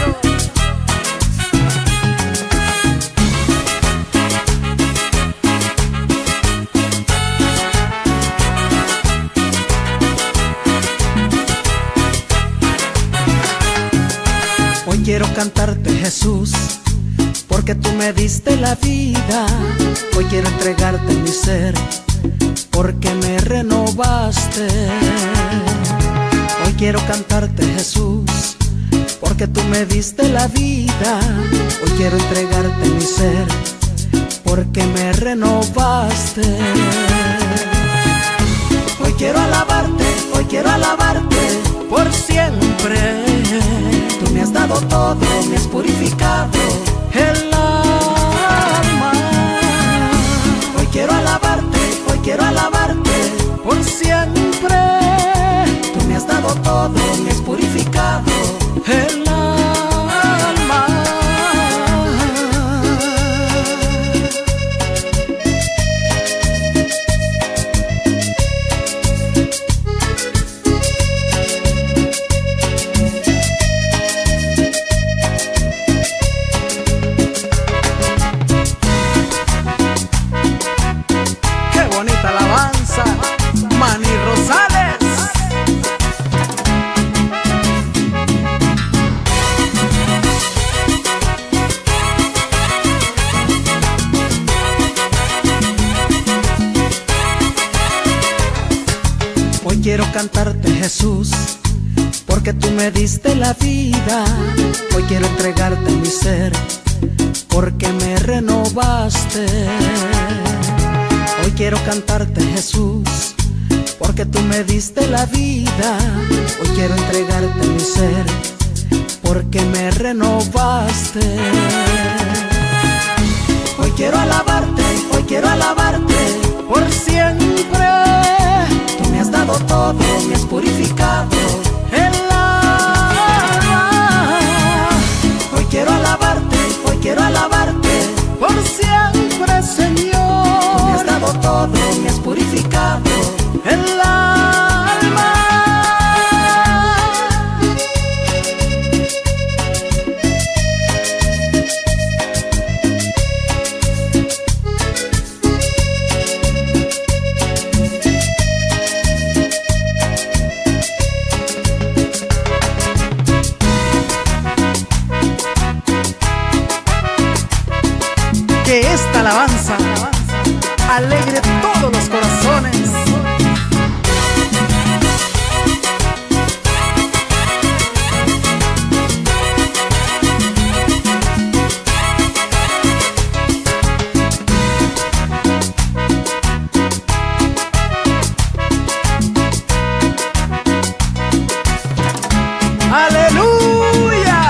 Hoy quiero cantarte, Jesús, porque tú me diste la vida. Hoy quiero entregarte mi ser, porque me renovaste. Hoy quiero cantarte, Jesús, porque tú me diste la vida. Hoy quiero entregarte mi ser, porque me renovaste. Hoy quiero alabarte por siempre. Tú me has dado todo, me has purificado el alma. Hoy quiero alabarte por siempre. Tú me has dado todo, me has purificado el alma. Quiero cantarte, Jesús, porque tú me diste la vida. Hoy quiero entregarte mi ser, porque me renovaste. Hoy quiero cantarte, Jesús, porque tú me diste la vida. Hoy quiero entregarte mi ser, porque me renovaste. Hoy quiero alabarte por siempre. Me has dado todo, me has purificado el alma. Hoy quiero alabarte por siempre, Señor. Me has dado todo, me has purificado el alma. Que esta alabanza alegre todos los corazones. ¡Aleluya!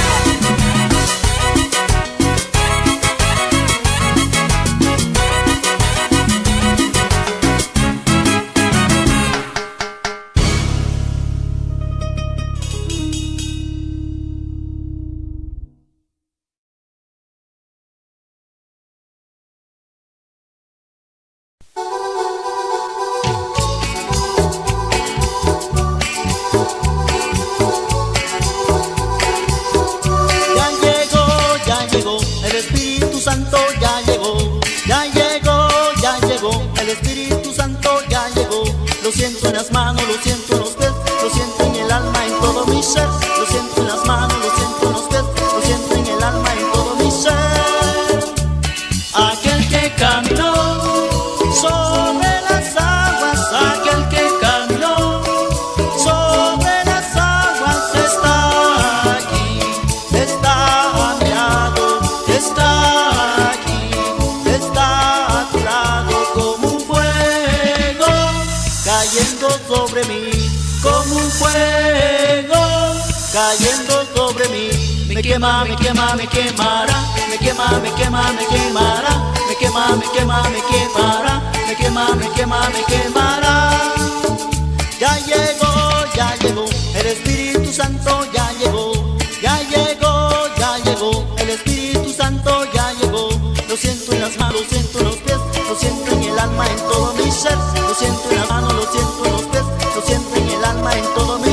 El Espíritu Santo ya llegó, ya llegó, ya llegó. El Espíritu Santo ya llegó. Lo siento en las manos, lo siento en los pies, lo siento en el alma, en todo mi ser. Lo siento en las manos, lo siento en los pies, lo siento en el alma, en todo mi ser. Aquel que caminó sobre las aguas, aquel que caminó sobre las aguas está aquí, está a mi lado, está aquí, está a tu lado, como un fuego cayendo sobre mí, como un fuego cayendo sobre mí. Me quema, me quema, me quemará, me quema, me quema, me quemará, me quema, me quema, me quemará, me quema, me quema, me quemará. Ya llegó, el Espíritu Santo ya llegó, ya llegó, ya llegó, el Espíritu Santo ya llegó. Lo siento en las manos, lo siento en los pies, lo siento en el alma, en todo mi ser. Lo siento en las manos, lo siento en los pies, lo siento en el alma, en todo mi ser.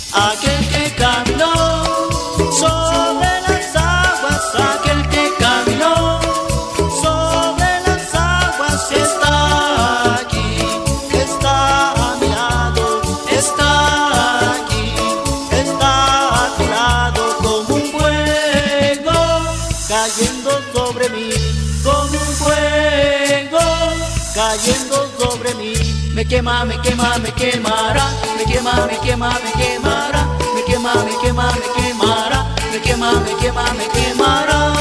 aquel que caminó sobre las aguas, aquel que caminó sobre las aguas, está aquí, está a mi lado, está aquí, está a tu lado, como un fuego cayendo sobre mí, como un fuego cayendo sobre mí. Me quema, me quema, me quemará, me quema, me quema, me quemará, me quema, me quema, me quemará, me quema, me quema, me quemará.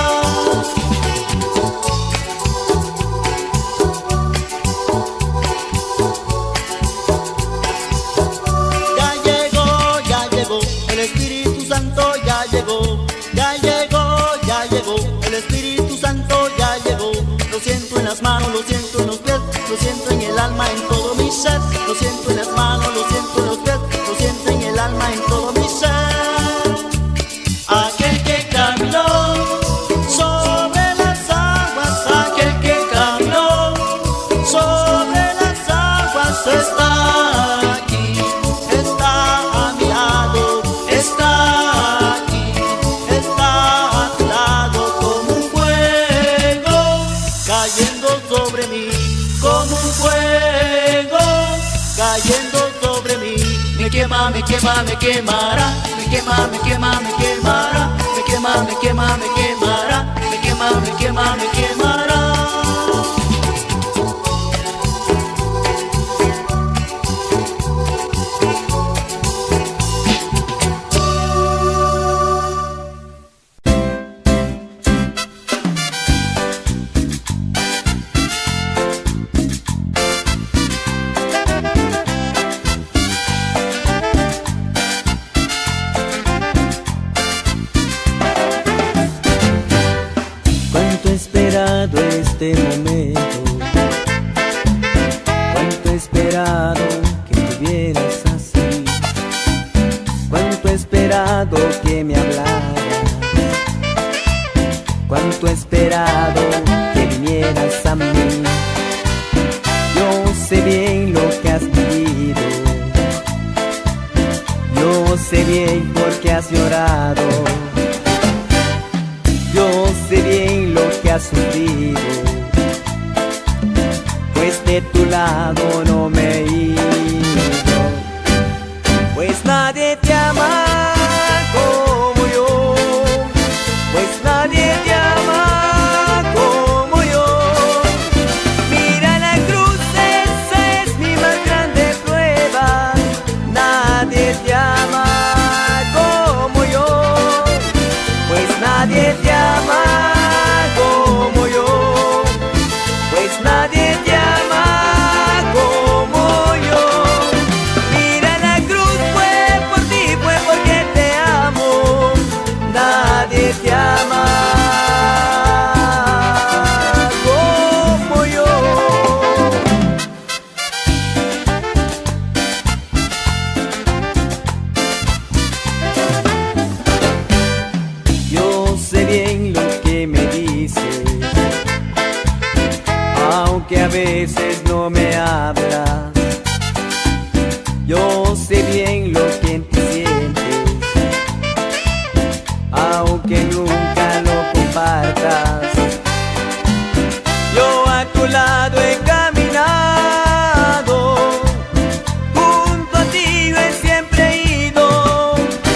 Ya llegó, el Espíritu Santo ya llegó, ya llegó, ya llegó, el Espíritu Santo ya llegó. Lo siento en las manos, lo siento en los pies, lo siento en el alma, en todo mi ser. Lo siento en las manos, lo siento en los pies, lo siento en el alma, en todo mi ser. Aquel que caminó sobre las aguas, aquel que caminó sobre las aguas, está aquí, está a mi lado, está aquí, está a tu lado, como un fuego cayendo sobre mí, como un fuego cayendo sobre mí. Me quema, me quema, me quemará, me quema, me quema, me quemará, me quema, me quema, me quemará, me quema, me quema, me quemará. Este momento, cuánto he esperado que estuvieras así, cuánto he esperado que me hablaras, cuánto he esperado que vinieras a mí. Yo sé bien lo que has vivido, yo sé bien por qué has llorado, yo sé bien lo que has sufrido, pues de tu lado no me he ido. Pues nadie te ama como yo, pues nadie te ama como yo. Mira la cruz, esa es mi más grande prueba. Nadie te ama como yo, pues nadie te ama como yo, pues nadie te ama como yo. Mira la cruz, fue por ti, fue porque te amo. Nadie te ama como yo. Yo sé bien lo que me dices, aunque a veces no me hablas. Yo sé bien lo que tú sientes, aunque nunca lo compartas. Yo a tu lado he caminado, junto a ti yo siempre he ido.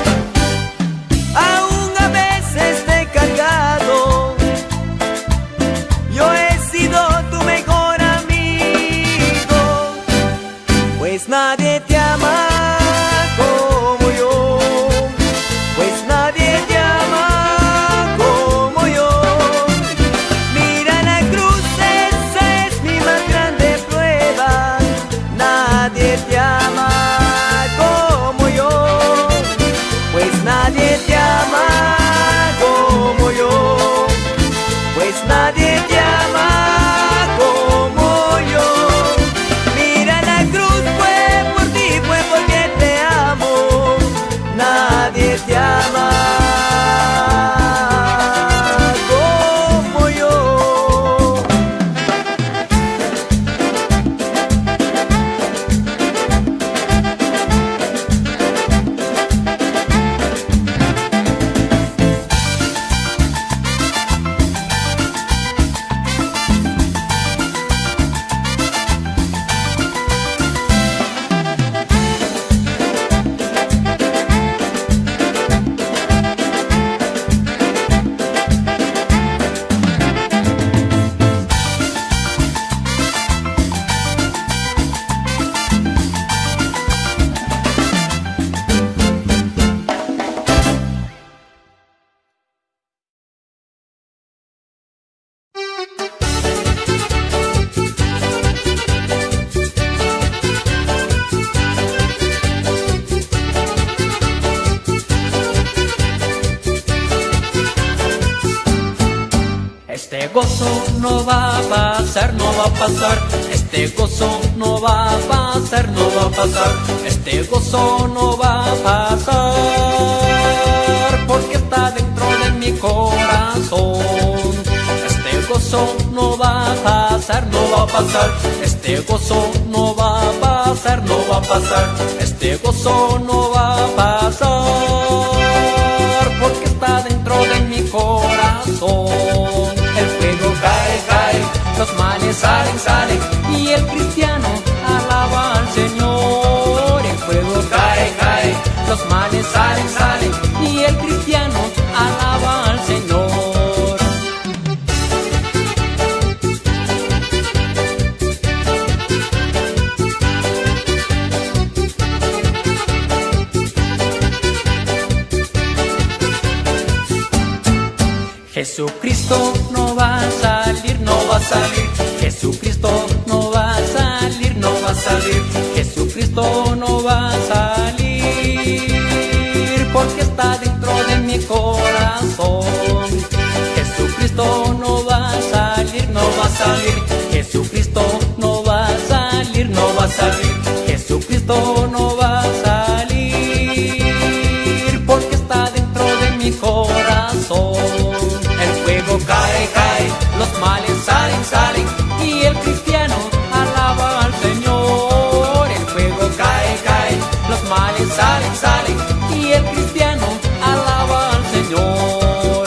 Aún a veces te he cargado, yo he sido tu mejor amigo. Pues nadie te ama como yo, pues nadie te ama como yo. Mira la cruz, esa es mi más grande prueba. Nadie te ama como yo, pues nadie te ama como yo, pues nadie te ama como yo. Mira la cruz, fue por ti, fue porque gozo no va a pasar, no va a pasar. Este gozo no va a pasar, no va a pasar. Este gozo no va a pasar, porque está dentro de mi corazón. Este gozo no va a pasar, no va a pasar. Este gozo no va a pasar, no va a pasar. Este gozo no va a pasar, porque está dentro de mi corazón. El fuego cae, cae, los males salen, salen, y el cristiano alaba al Señor. El fuego cae, cae, los males salen, salen, y el cristiano alaba al Señor. Jesucristo no va a salir, no va a salir. Jesucristo no va a salir, no va a salir. Jesucristo no va a salir, porque está dentro de mi corazón. Jesucristo no va a salir, no va a salir. Jesucristo no va a salir, no va a salir. Jesucristo no va a salir, porque está dentro de mi corazón. Cae, cae, los males salen, salen, y el cristiano alaba al Señor. El fuego cae, cae, los males salen, salen, y el cristiano alaba al Señor.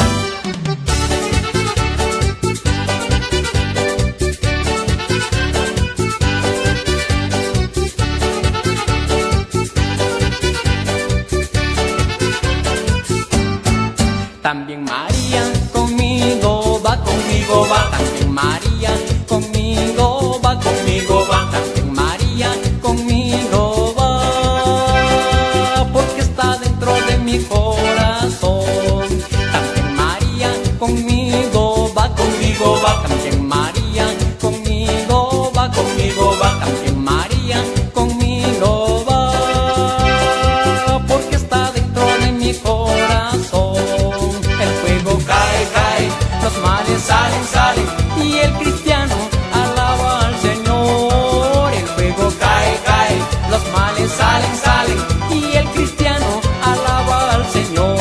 También María conmigo va, conmigo va. También María conmigo va, conmigo va. También María conmigo va, porque está dentro de mi corazón. También María conmigo va, conmigo va. También María conmigo va, conmigo va. También María conmigo va, porque está dentro de mi corazón. Los males salen, salen, y el cristiano alaba al Señor. El fuego cae, cae, los males salen, salen, y el cristiano alaba al Señor.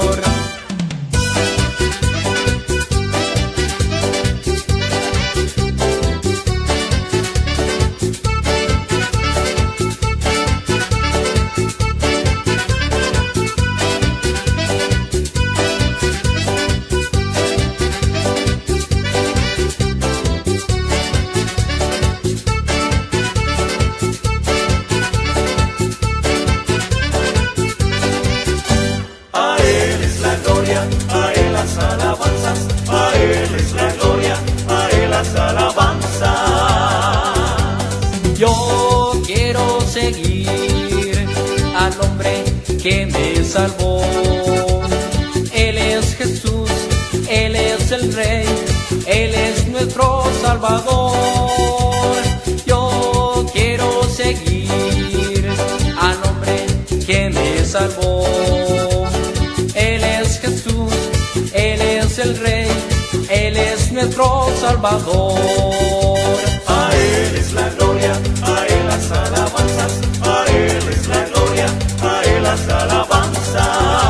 Yo quiero seguir al hombre que me salvó. Él es Jesús, Él es el Rey, Él es nuestro Salvador. Yo quiero seguir al hombre que me salvó. Él es Jesús, Él es el Rey, Él es nuestro Salvador. A Él es la gloria, a Él las alabanzas, a Él es la gloria, a Él las alabanzas.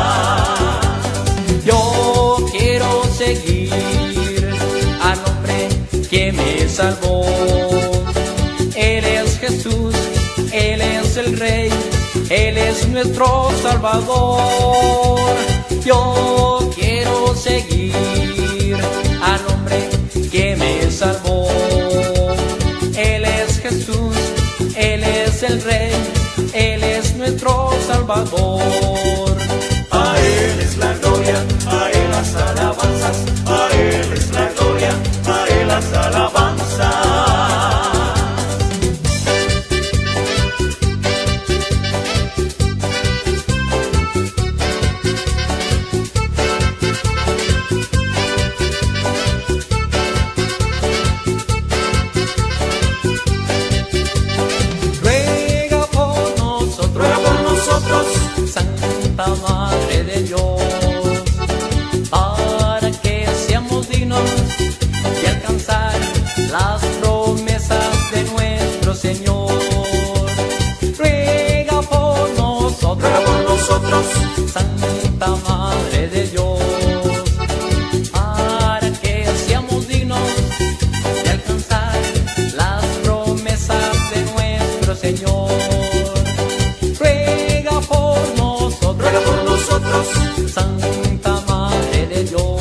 Yo quiero seguir al hombre que me salvó. Él es Jesús, Él es el Rey, Él es nuestro Salvador. Yo quiero seguir al hombre que me salvó. Él es Jesús, Él es el Rey, Él es nuestro Salvador. A Él es la gloria, a Él las alabanzas, a Él es la gloria, a Él las alabanzas. Ruega por nosotros, Ruega por nosotros, San nosotros, Santa Madre de Dios, para que seamos dignos de alcanzar las promesas de nuestro Señor. Ruega por nosotros, Santa Madre de Dios,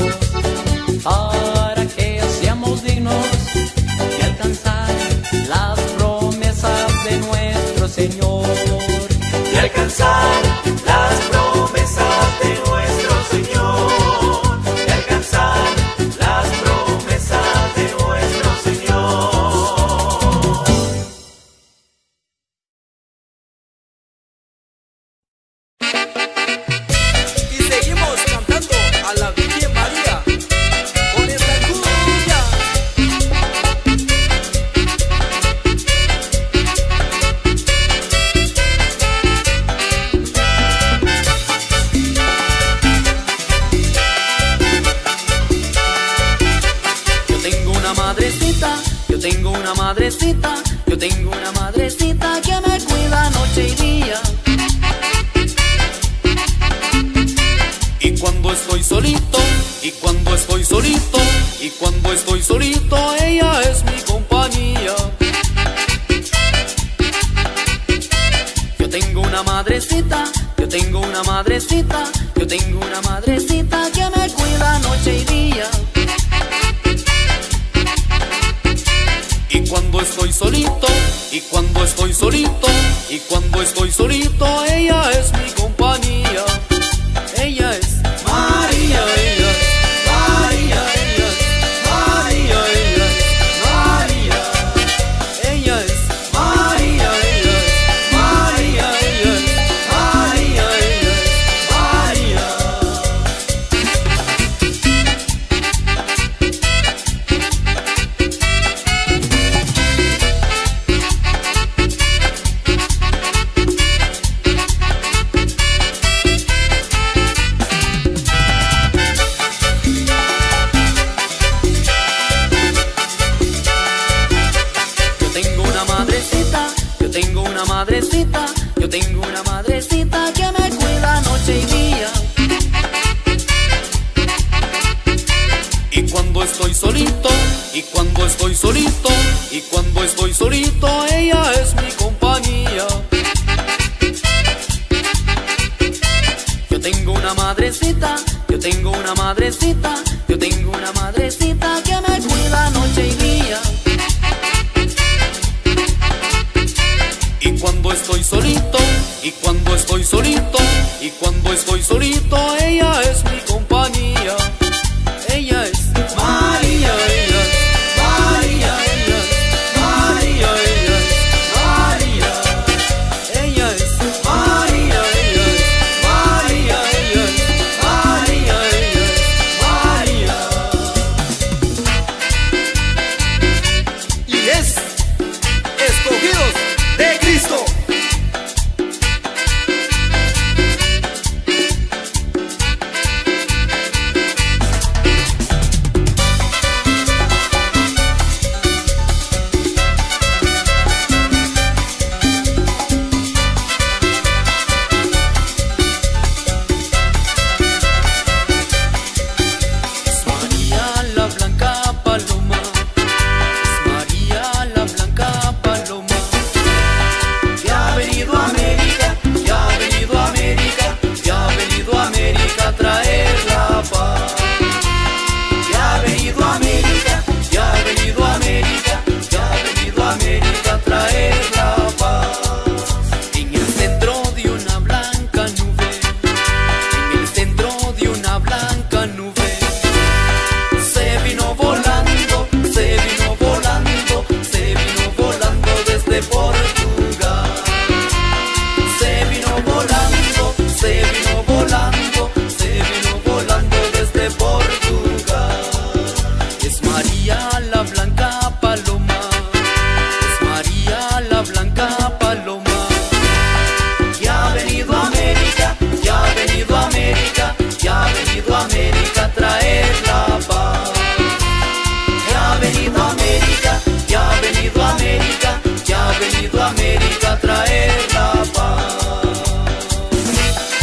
para que seamos dignos de alcanzar las promesas de nuestro Señor. De alcanzar las promesas de nuestro Señor, de alcanzar las promesas de nuestro Señor. Y seguimos cantando a la Virgen María con esta cumbia. Yo tengo una madrecita, yo tengo una madrecita que me cuida noche y día. Y cuando estoy solito, y cuando estoy solito, y cuando estoy solito, ella es mi compañía. Yo tengo una madrecita, yo tengo una madrecita, yo tengo una madrecita que me cuida noche y día. Y cuando estoy solito, y cuando estoy solito, y cuando estoy solito, ella es mi compañía. Ella es María, ella es María, ella es María, ella es María. Ella es María, ella es María, ella es María, ella es María. Yo tengo una madrecita que me cuida noche y día. Y cuando estoy solito, y cuando estoy solito, y cuando estoy solito, ella es mi compañía. Yo tengo una madrecita, yo tengo una madrecita, yo tengo una madrecita que me cuida noche y día. Y cuando estoy solito, y cuando estoy solito, y cuando estoy solito, ella es mi compañía. Ella es María, ella es María, ella es María, ella es María. Ella es María, ella es María, ella es María, ella es María. Y es escogidos de Cristo. Es María la blanca paloma, es María la blanca paloma, que ha venido a América, que ha venido a América, que ha venido a América a traer la paz. Que ha venido a América, que ha venido a América, que ha venido a América a traer la paz. En el centro de una blanca nube, en el centro de una blanca nube, se vino volando, se vino volando, se vino volando desde Portugal. Se vino volando, se vino volando, se vino volando desde Portugal. Es María la blanca paloma, es María la blanca paloma, que ha venido a América, que ha venido a América, que ha venido a América a traer la paz. Que ha venido a América, que ha venido a América, que ha venido a América a traer la paz.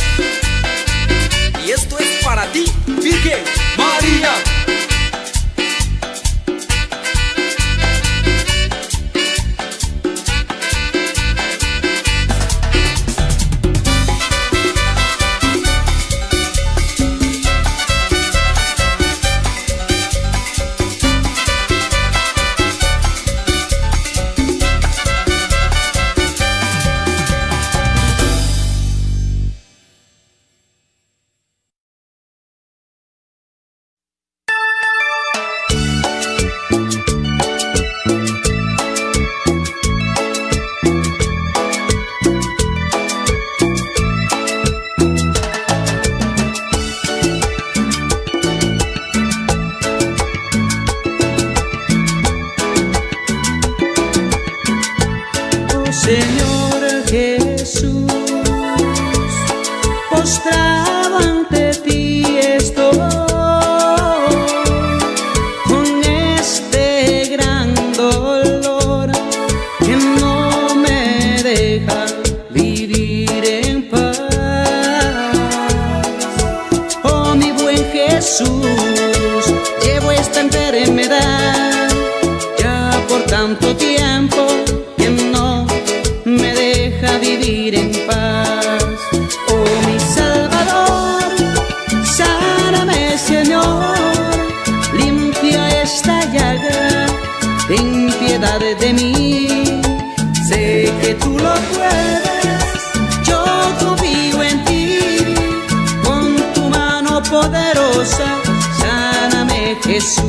tanto tiempo que no me deja vivir en paz. Oh mi Salvador, sáname Señor, limpia esta llaga, ten piedad de mí. Sé que tú lo puedes, yo confío en ti, con tu mano poderosa, sáname Jesús.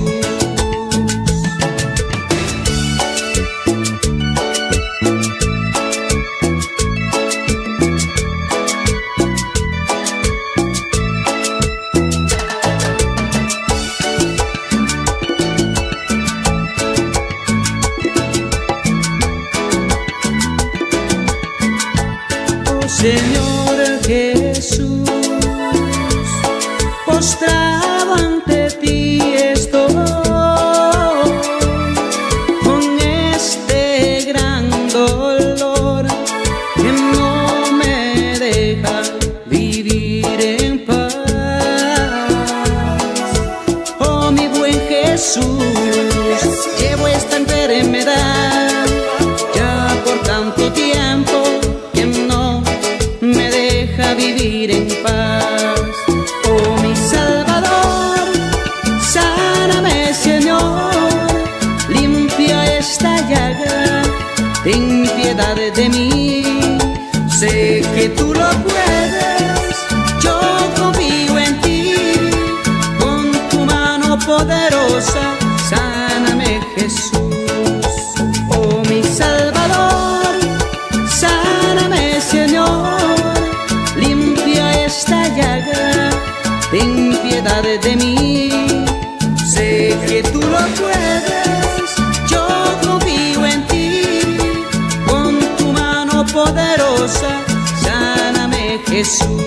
Señor Jesús, postrado ante ti estoy, con este gran dolor que no me deja vivir en paz. Oh mi buen Jesús, llevo esta enfermedad ya por tanto tiempo, vivir en paz. Oh mi Salvador, sáname Señor, limpia esta llaga, ten piedad de mí. Sé que tú lo puedes, yo confío en ti, con tu mano poderosa, sáname Jesús. Oh mi Salvador, sáname Señor, esta llaga, ten piedad de mí. Sé que tú lo puedes, yo confío en ti, con tu mano poderosa, sáname Jesús.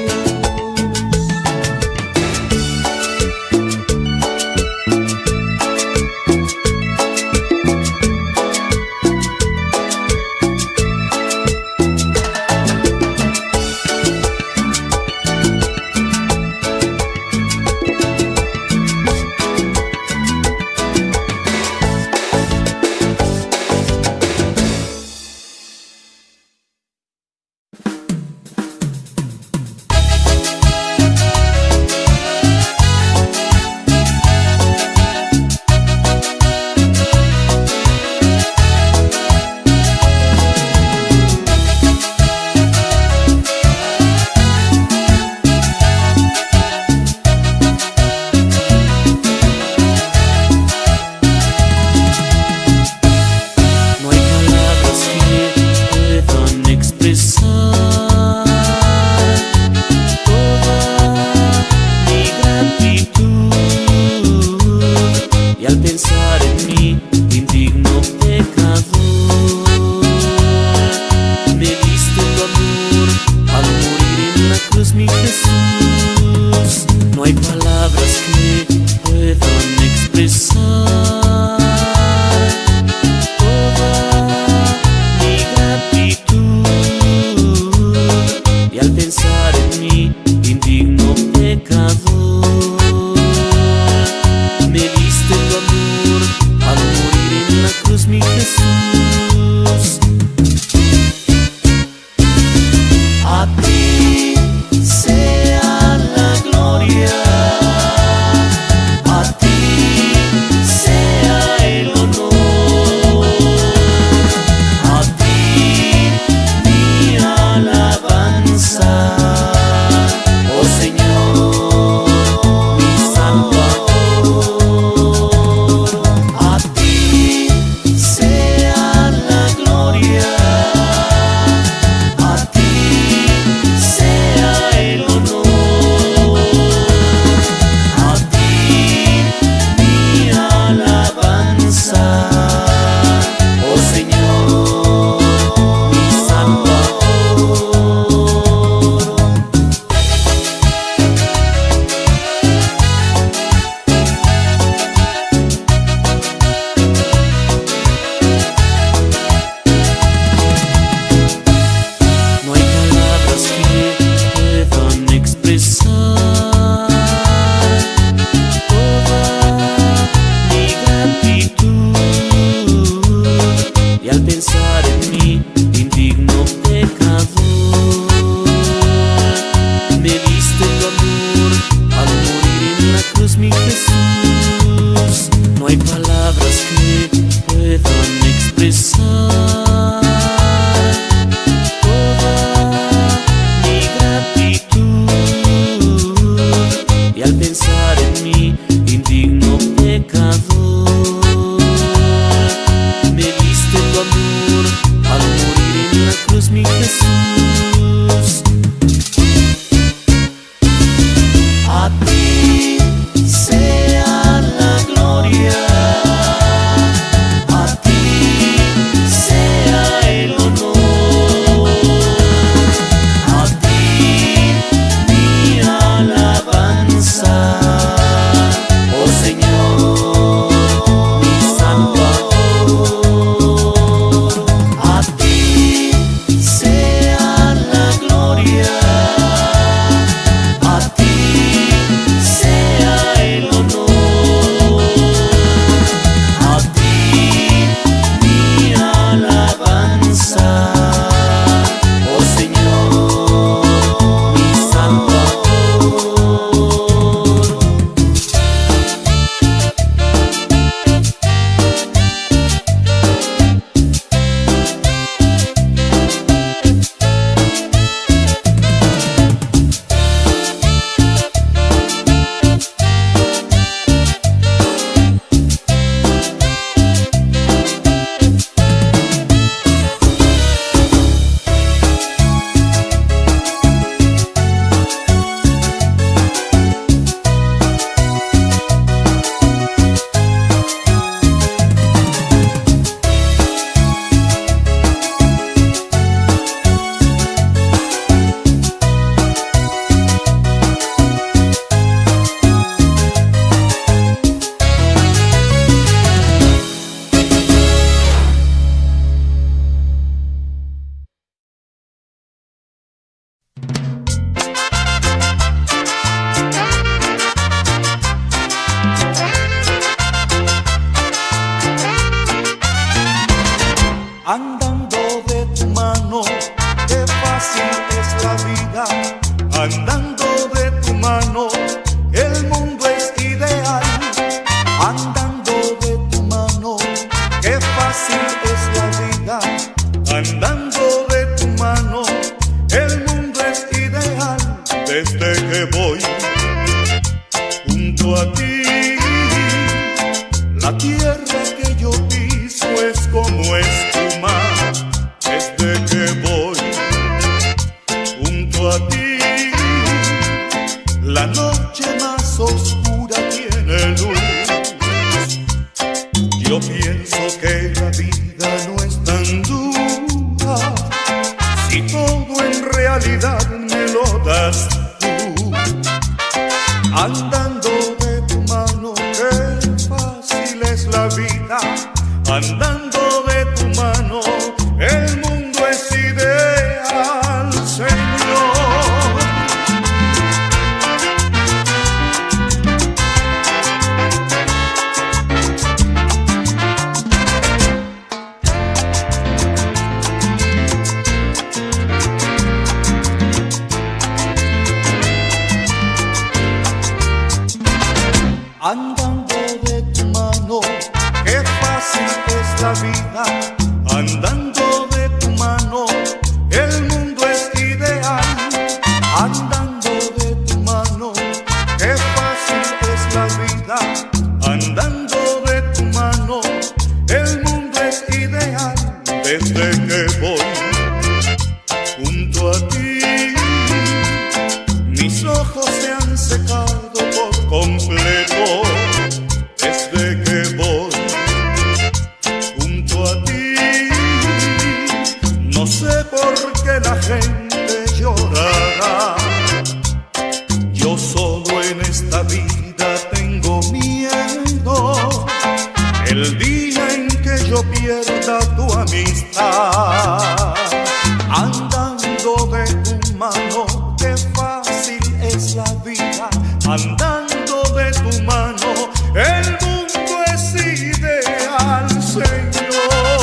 vida, andando de tu mano, el mundo es ideal. Andando de tu mano, qué fácil es la vida. Andando de tu mano, el mundo es ideal. Desde que voy junto a ti, la tierra que yo piso es como espuma. Desde que voy junto a ti, la noche más oscura tiene luz. Yo pienso que la vida no es tan dura si todo en realidad me lo das tú. Andando de tu mano, qué fácil es la vida. Andando de tu mano, el mundo es ideal, Señor. Andando de tu mano, qué fácil es la vida. Andando de tu mano, el mundo es ideal. Andando de tu mano, qué fácil es la vida. Andando de tu mano, el mundo es ideal. Desde que voy junto a ti, mis ojos se han secado por completo. Desde que voy junto a ti, no sé por qué la gente llorará. Yo solo en esta vida tengo miedo, el día en que yo pierda tu amistad. Andando de tu mano, qué fácil es la vida. Andando de tu mano, el mundo es ideal, Señor.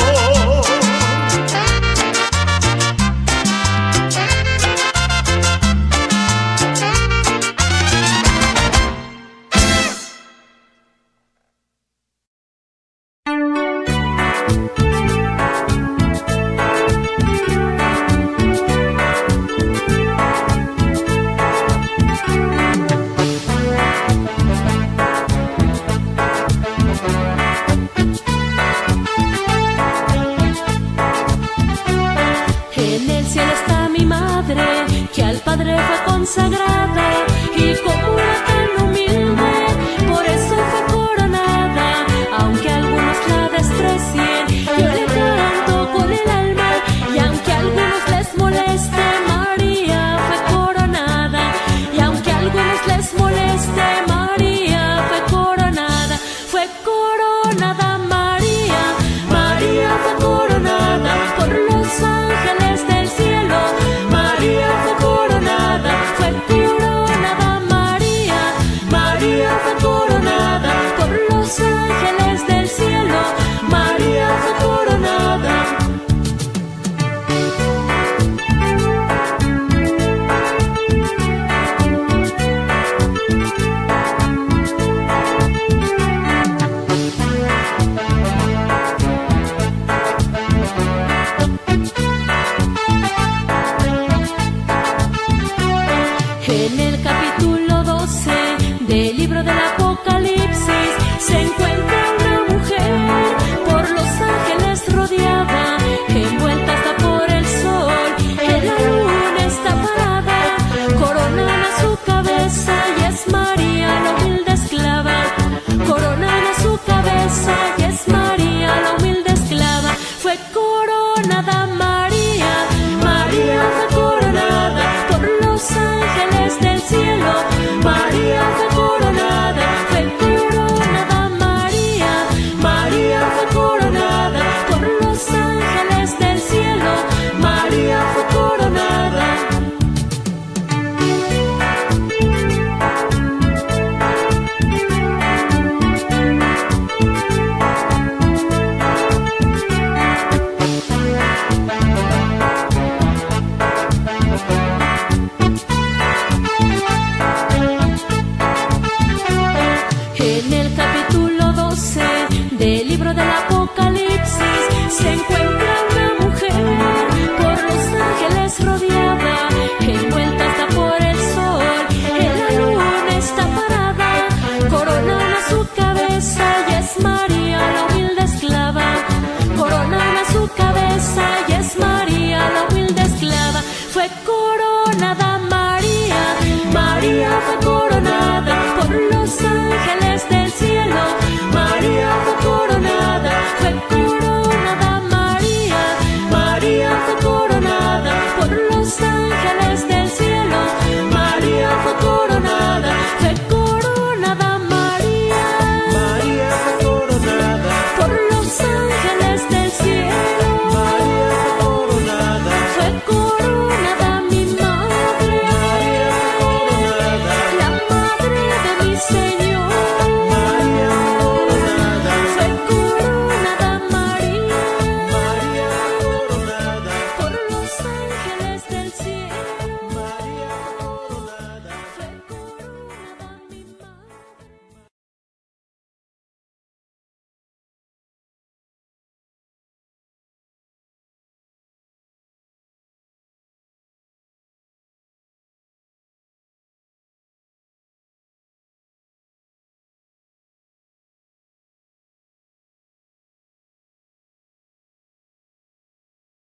Que al Padre fue consagrada y como era tan humilde, por eso fue coronada. Aunque algunos la desprecien, yo le canto con el alma, y aunque a algunos les moleste, María fue coronada. Y aunque a algunos les moleste, María fue coronada. Fue coronada María, María fue coronada por los ángeles del cielo. María fue coronada, fue coronada María, María fue coronada por los ángeles del cielo. María fue coronada. En el capítulo 12 del libro del Apocalipsis se encuentra una mujer por los ángeles rodeada, envuelta hasta por el sol, en la luna está parada, coronada su cabeza y es María la humilde esclava. Coronada su cabeza y es María la humilde esclava. Fue coronada María, María fue coronada por los ángeles del cielo. María fue coronada María, nada